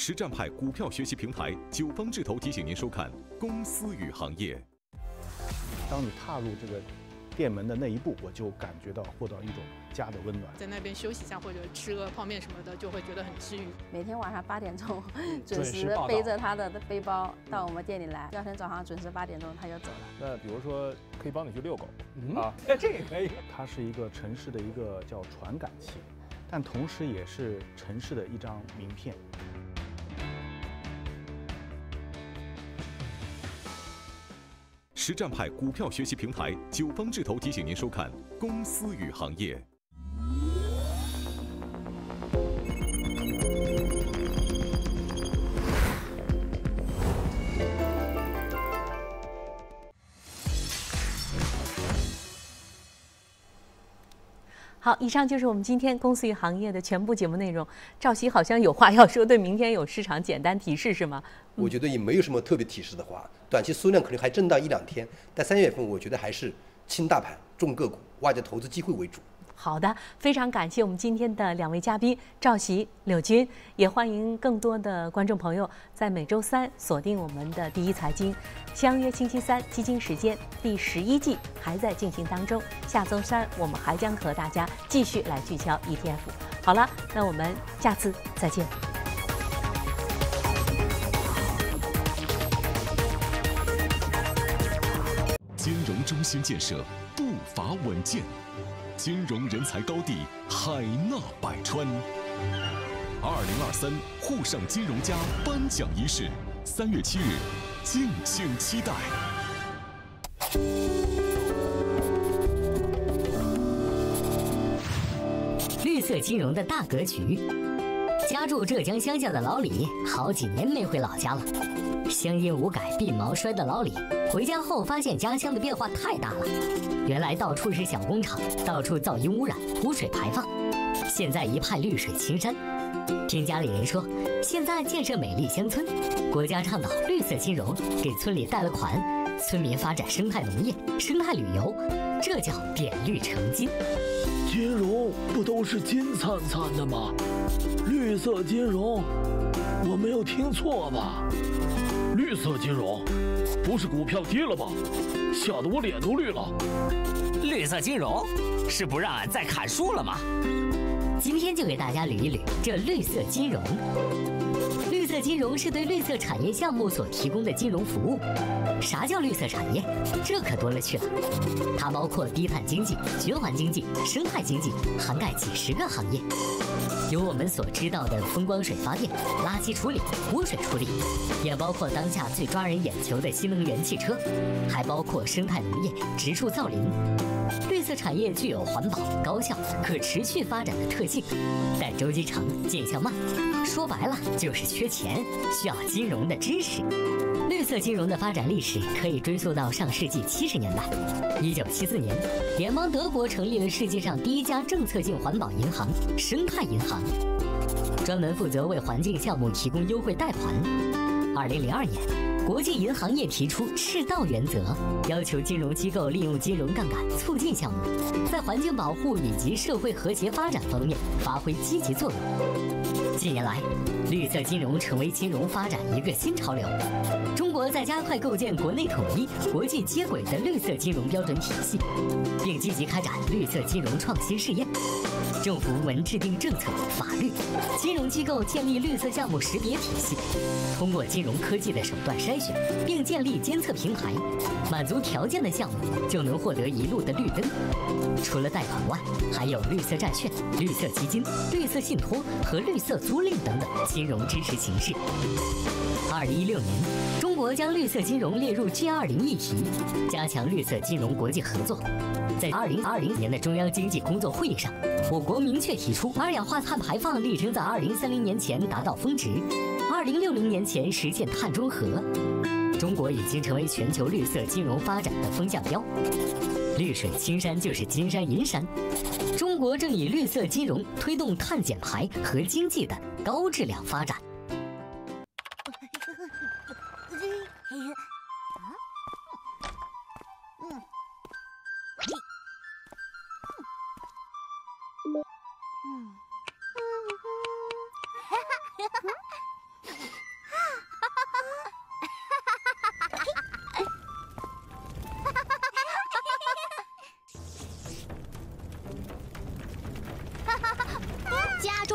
实战派股票学习平台九方智投提醒您收看《公司与行业》。 当你踏入这个店门的那一步，我就感觉到获得一种家的温暖。 在那边休息一下或者吃个泡面什么的，就会觉得很治愈。 每天晚上八点钟准时背着他的背包到我们店里来，第二天早上准时八点钟他就走了。 那比如说可以帮你去遛狗、 嗯、 啊， 这也可以。 它是一个城市的一个叫传感器，但同时也是城市的一张名片。 实战派股票学习平台九方智投提醒您收看《公司与行业》。 好，以上就是我们今天公司与行业的全部节目内容。赵琦好像有话要说，对明天有市场简单提示是吗？ 嗯、我觉得也没有什么特别提示的话，短期缩量可能还震荡一两天，但三月份我觉得还是轻大盘、重个股、挖掘投资机会为主。 好的，非常感谢我们今天的两位嘉宾赵琦、柳军，也欢迎更多的观众朋友在每周三锁定我们的第一财经，相约星期三基金时间第十一季还在进行当中，下周三我们还将和大家继续来聚焦 E T F。好了，那我们下次再见。 金融中心建设步伐稳健。金融人才高地，海纳百川。二零二三沪上金融家颁奖仪式，三月七日，敬请期待。 绿色金融的大格局。家住浙江乡下的老李，好几年没回老家了。乡音无改鬓毛衰的老李，回家后发现家乡的变化太大了。原来到处是小工厂，到处噪音污染、污水排放，现在一派绿水青山。听家里人说，现在建设美丽乡村，国家倡导绿色金融，给村里贷了款，村民发展生态农业、生态旅游，这叫点绿成金。 金融不都是金灿灿的吗？绿色金融，我没有听错吧？绿色金融，不是股票跌了吧？吓得我脸都绿了。 绿色金融，是不让俺再砍树了吗？ 今天就给大家捋一捋这绿色金融。绿色金融是对绿色产业项目所提供的金融服务。啥叫绿色产业？这可多了去了，它包括低碳经济、循环经济、生态经济，涵盖几十个行业。有我们所知道的风光水发电、垃圾处理、污水处理，也包括当下最抓人眼球的新能源汽车，还包括生态农业、植树造林。绿色产业具有环保、高效、可持续发展的特性，但周期长、见效慢，说白了就是缺钱，需要金融的支持。绿色金融的发展历史可以追溯到上世纪七十年代。一九七四年，联邦德国成立了世界上第一家政策性环保银行——生态银行，专门负责为环境项目提供优惠贷款。二零零二年，国际银行业提出赤道原则，要求金融机构利用金融杠杆促进项目，在环境保护以及社会和谐发展方面发挥积极作用。近年来，绿色金融成为金融发展一个新潮流。中国在加快构建国内统一、国际接轨的绿色金融标准体系，并积极开展绿色金融创新试验。政府文制定政策、法律，金融机构建立绿色项目识别体系，通过金融科技的手段筛选，并建立监测平台，满足条件的项目就能获得一路的绿灯。除了贷款外，还有绿色债券、绿色基金、绿色信托和绿色租赁等等金融支持形式。二零一六年，中国将绿色金融列入 G 二十 议题，加强绿色金融国际合作。在二零二零年的中央经济工作会议上，我国明确提出，二氧化碳排放力争在二零三零年前达到峰值，二零六零年前实现碳中和。中国已经成为全球绿色金融发展的风向标。绿水青山就是金山银山，中国正以绿色金融推动碳减排和经济的高质量发展。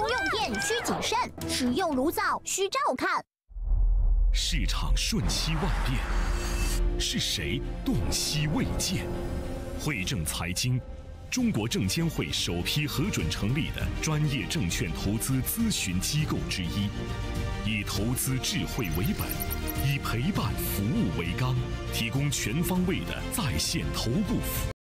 中用电需谨慎，使用炉灶需照看。 市场瞬息万变，是谁洞悉未见？汇证财经，中国证监会首批核准成立的专业证券投资咨询机构之一，以投资智慧为本，以陪伴服务为纲，提供全方位的在线头部服务。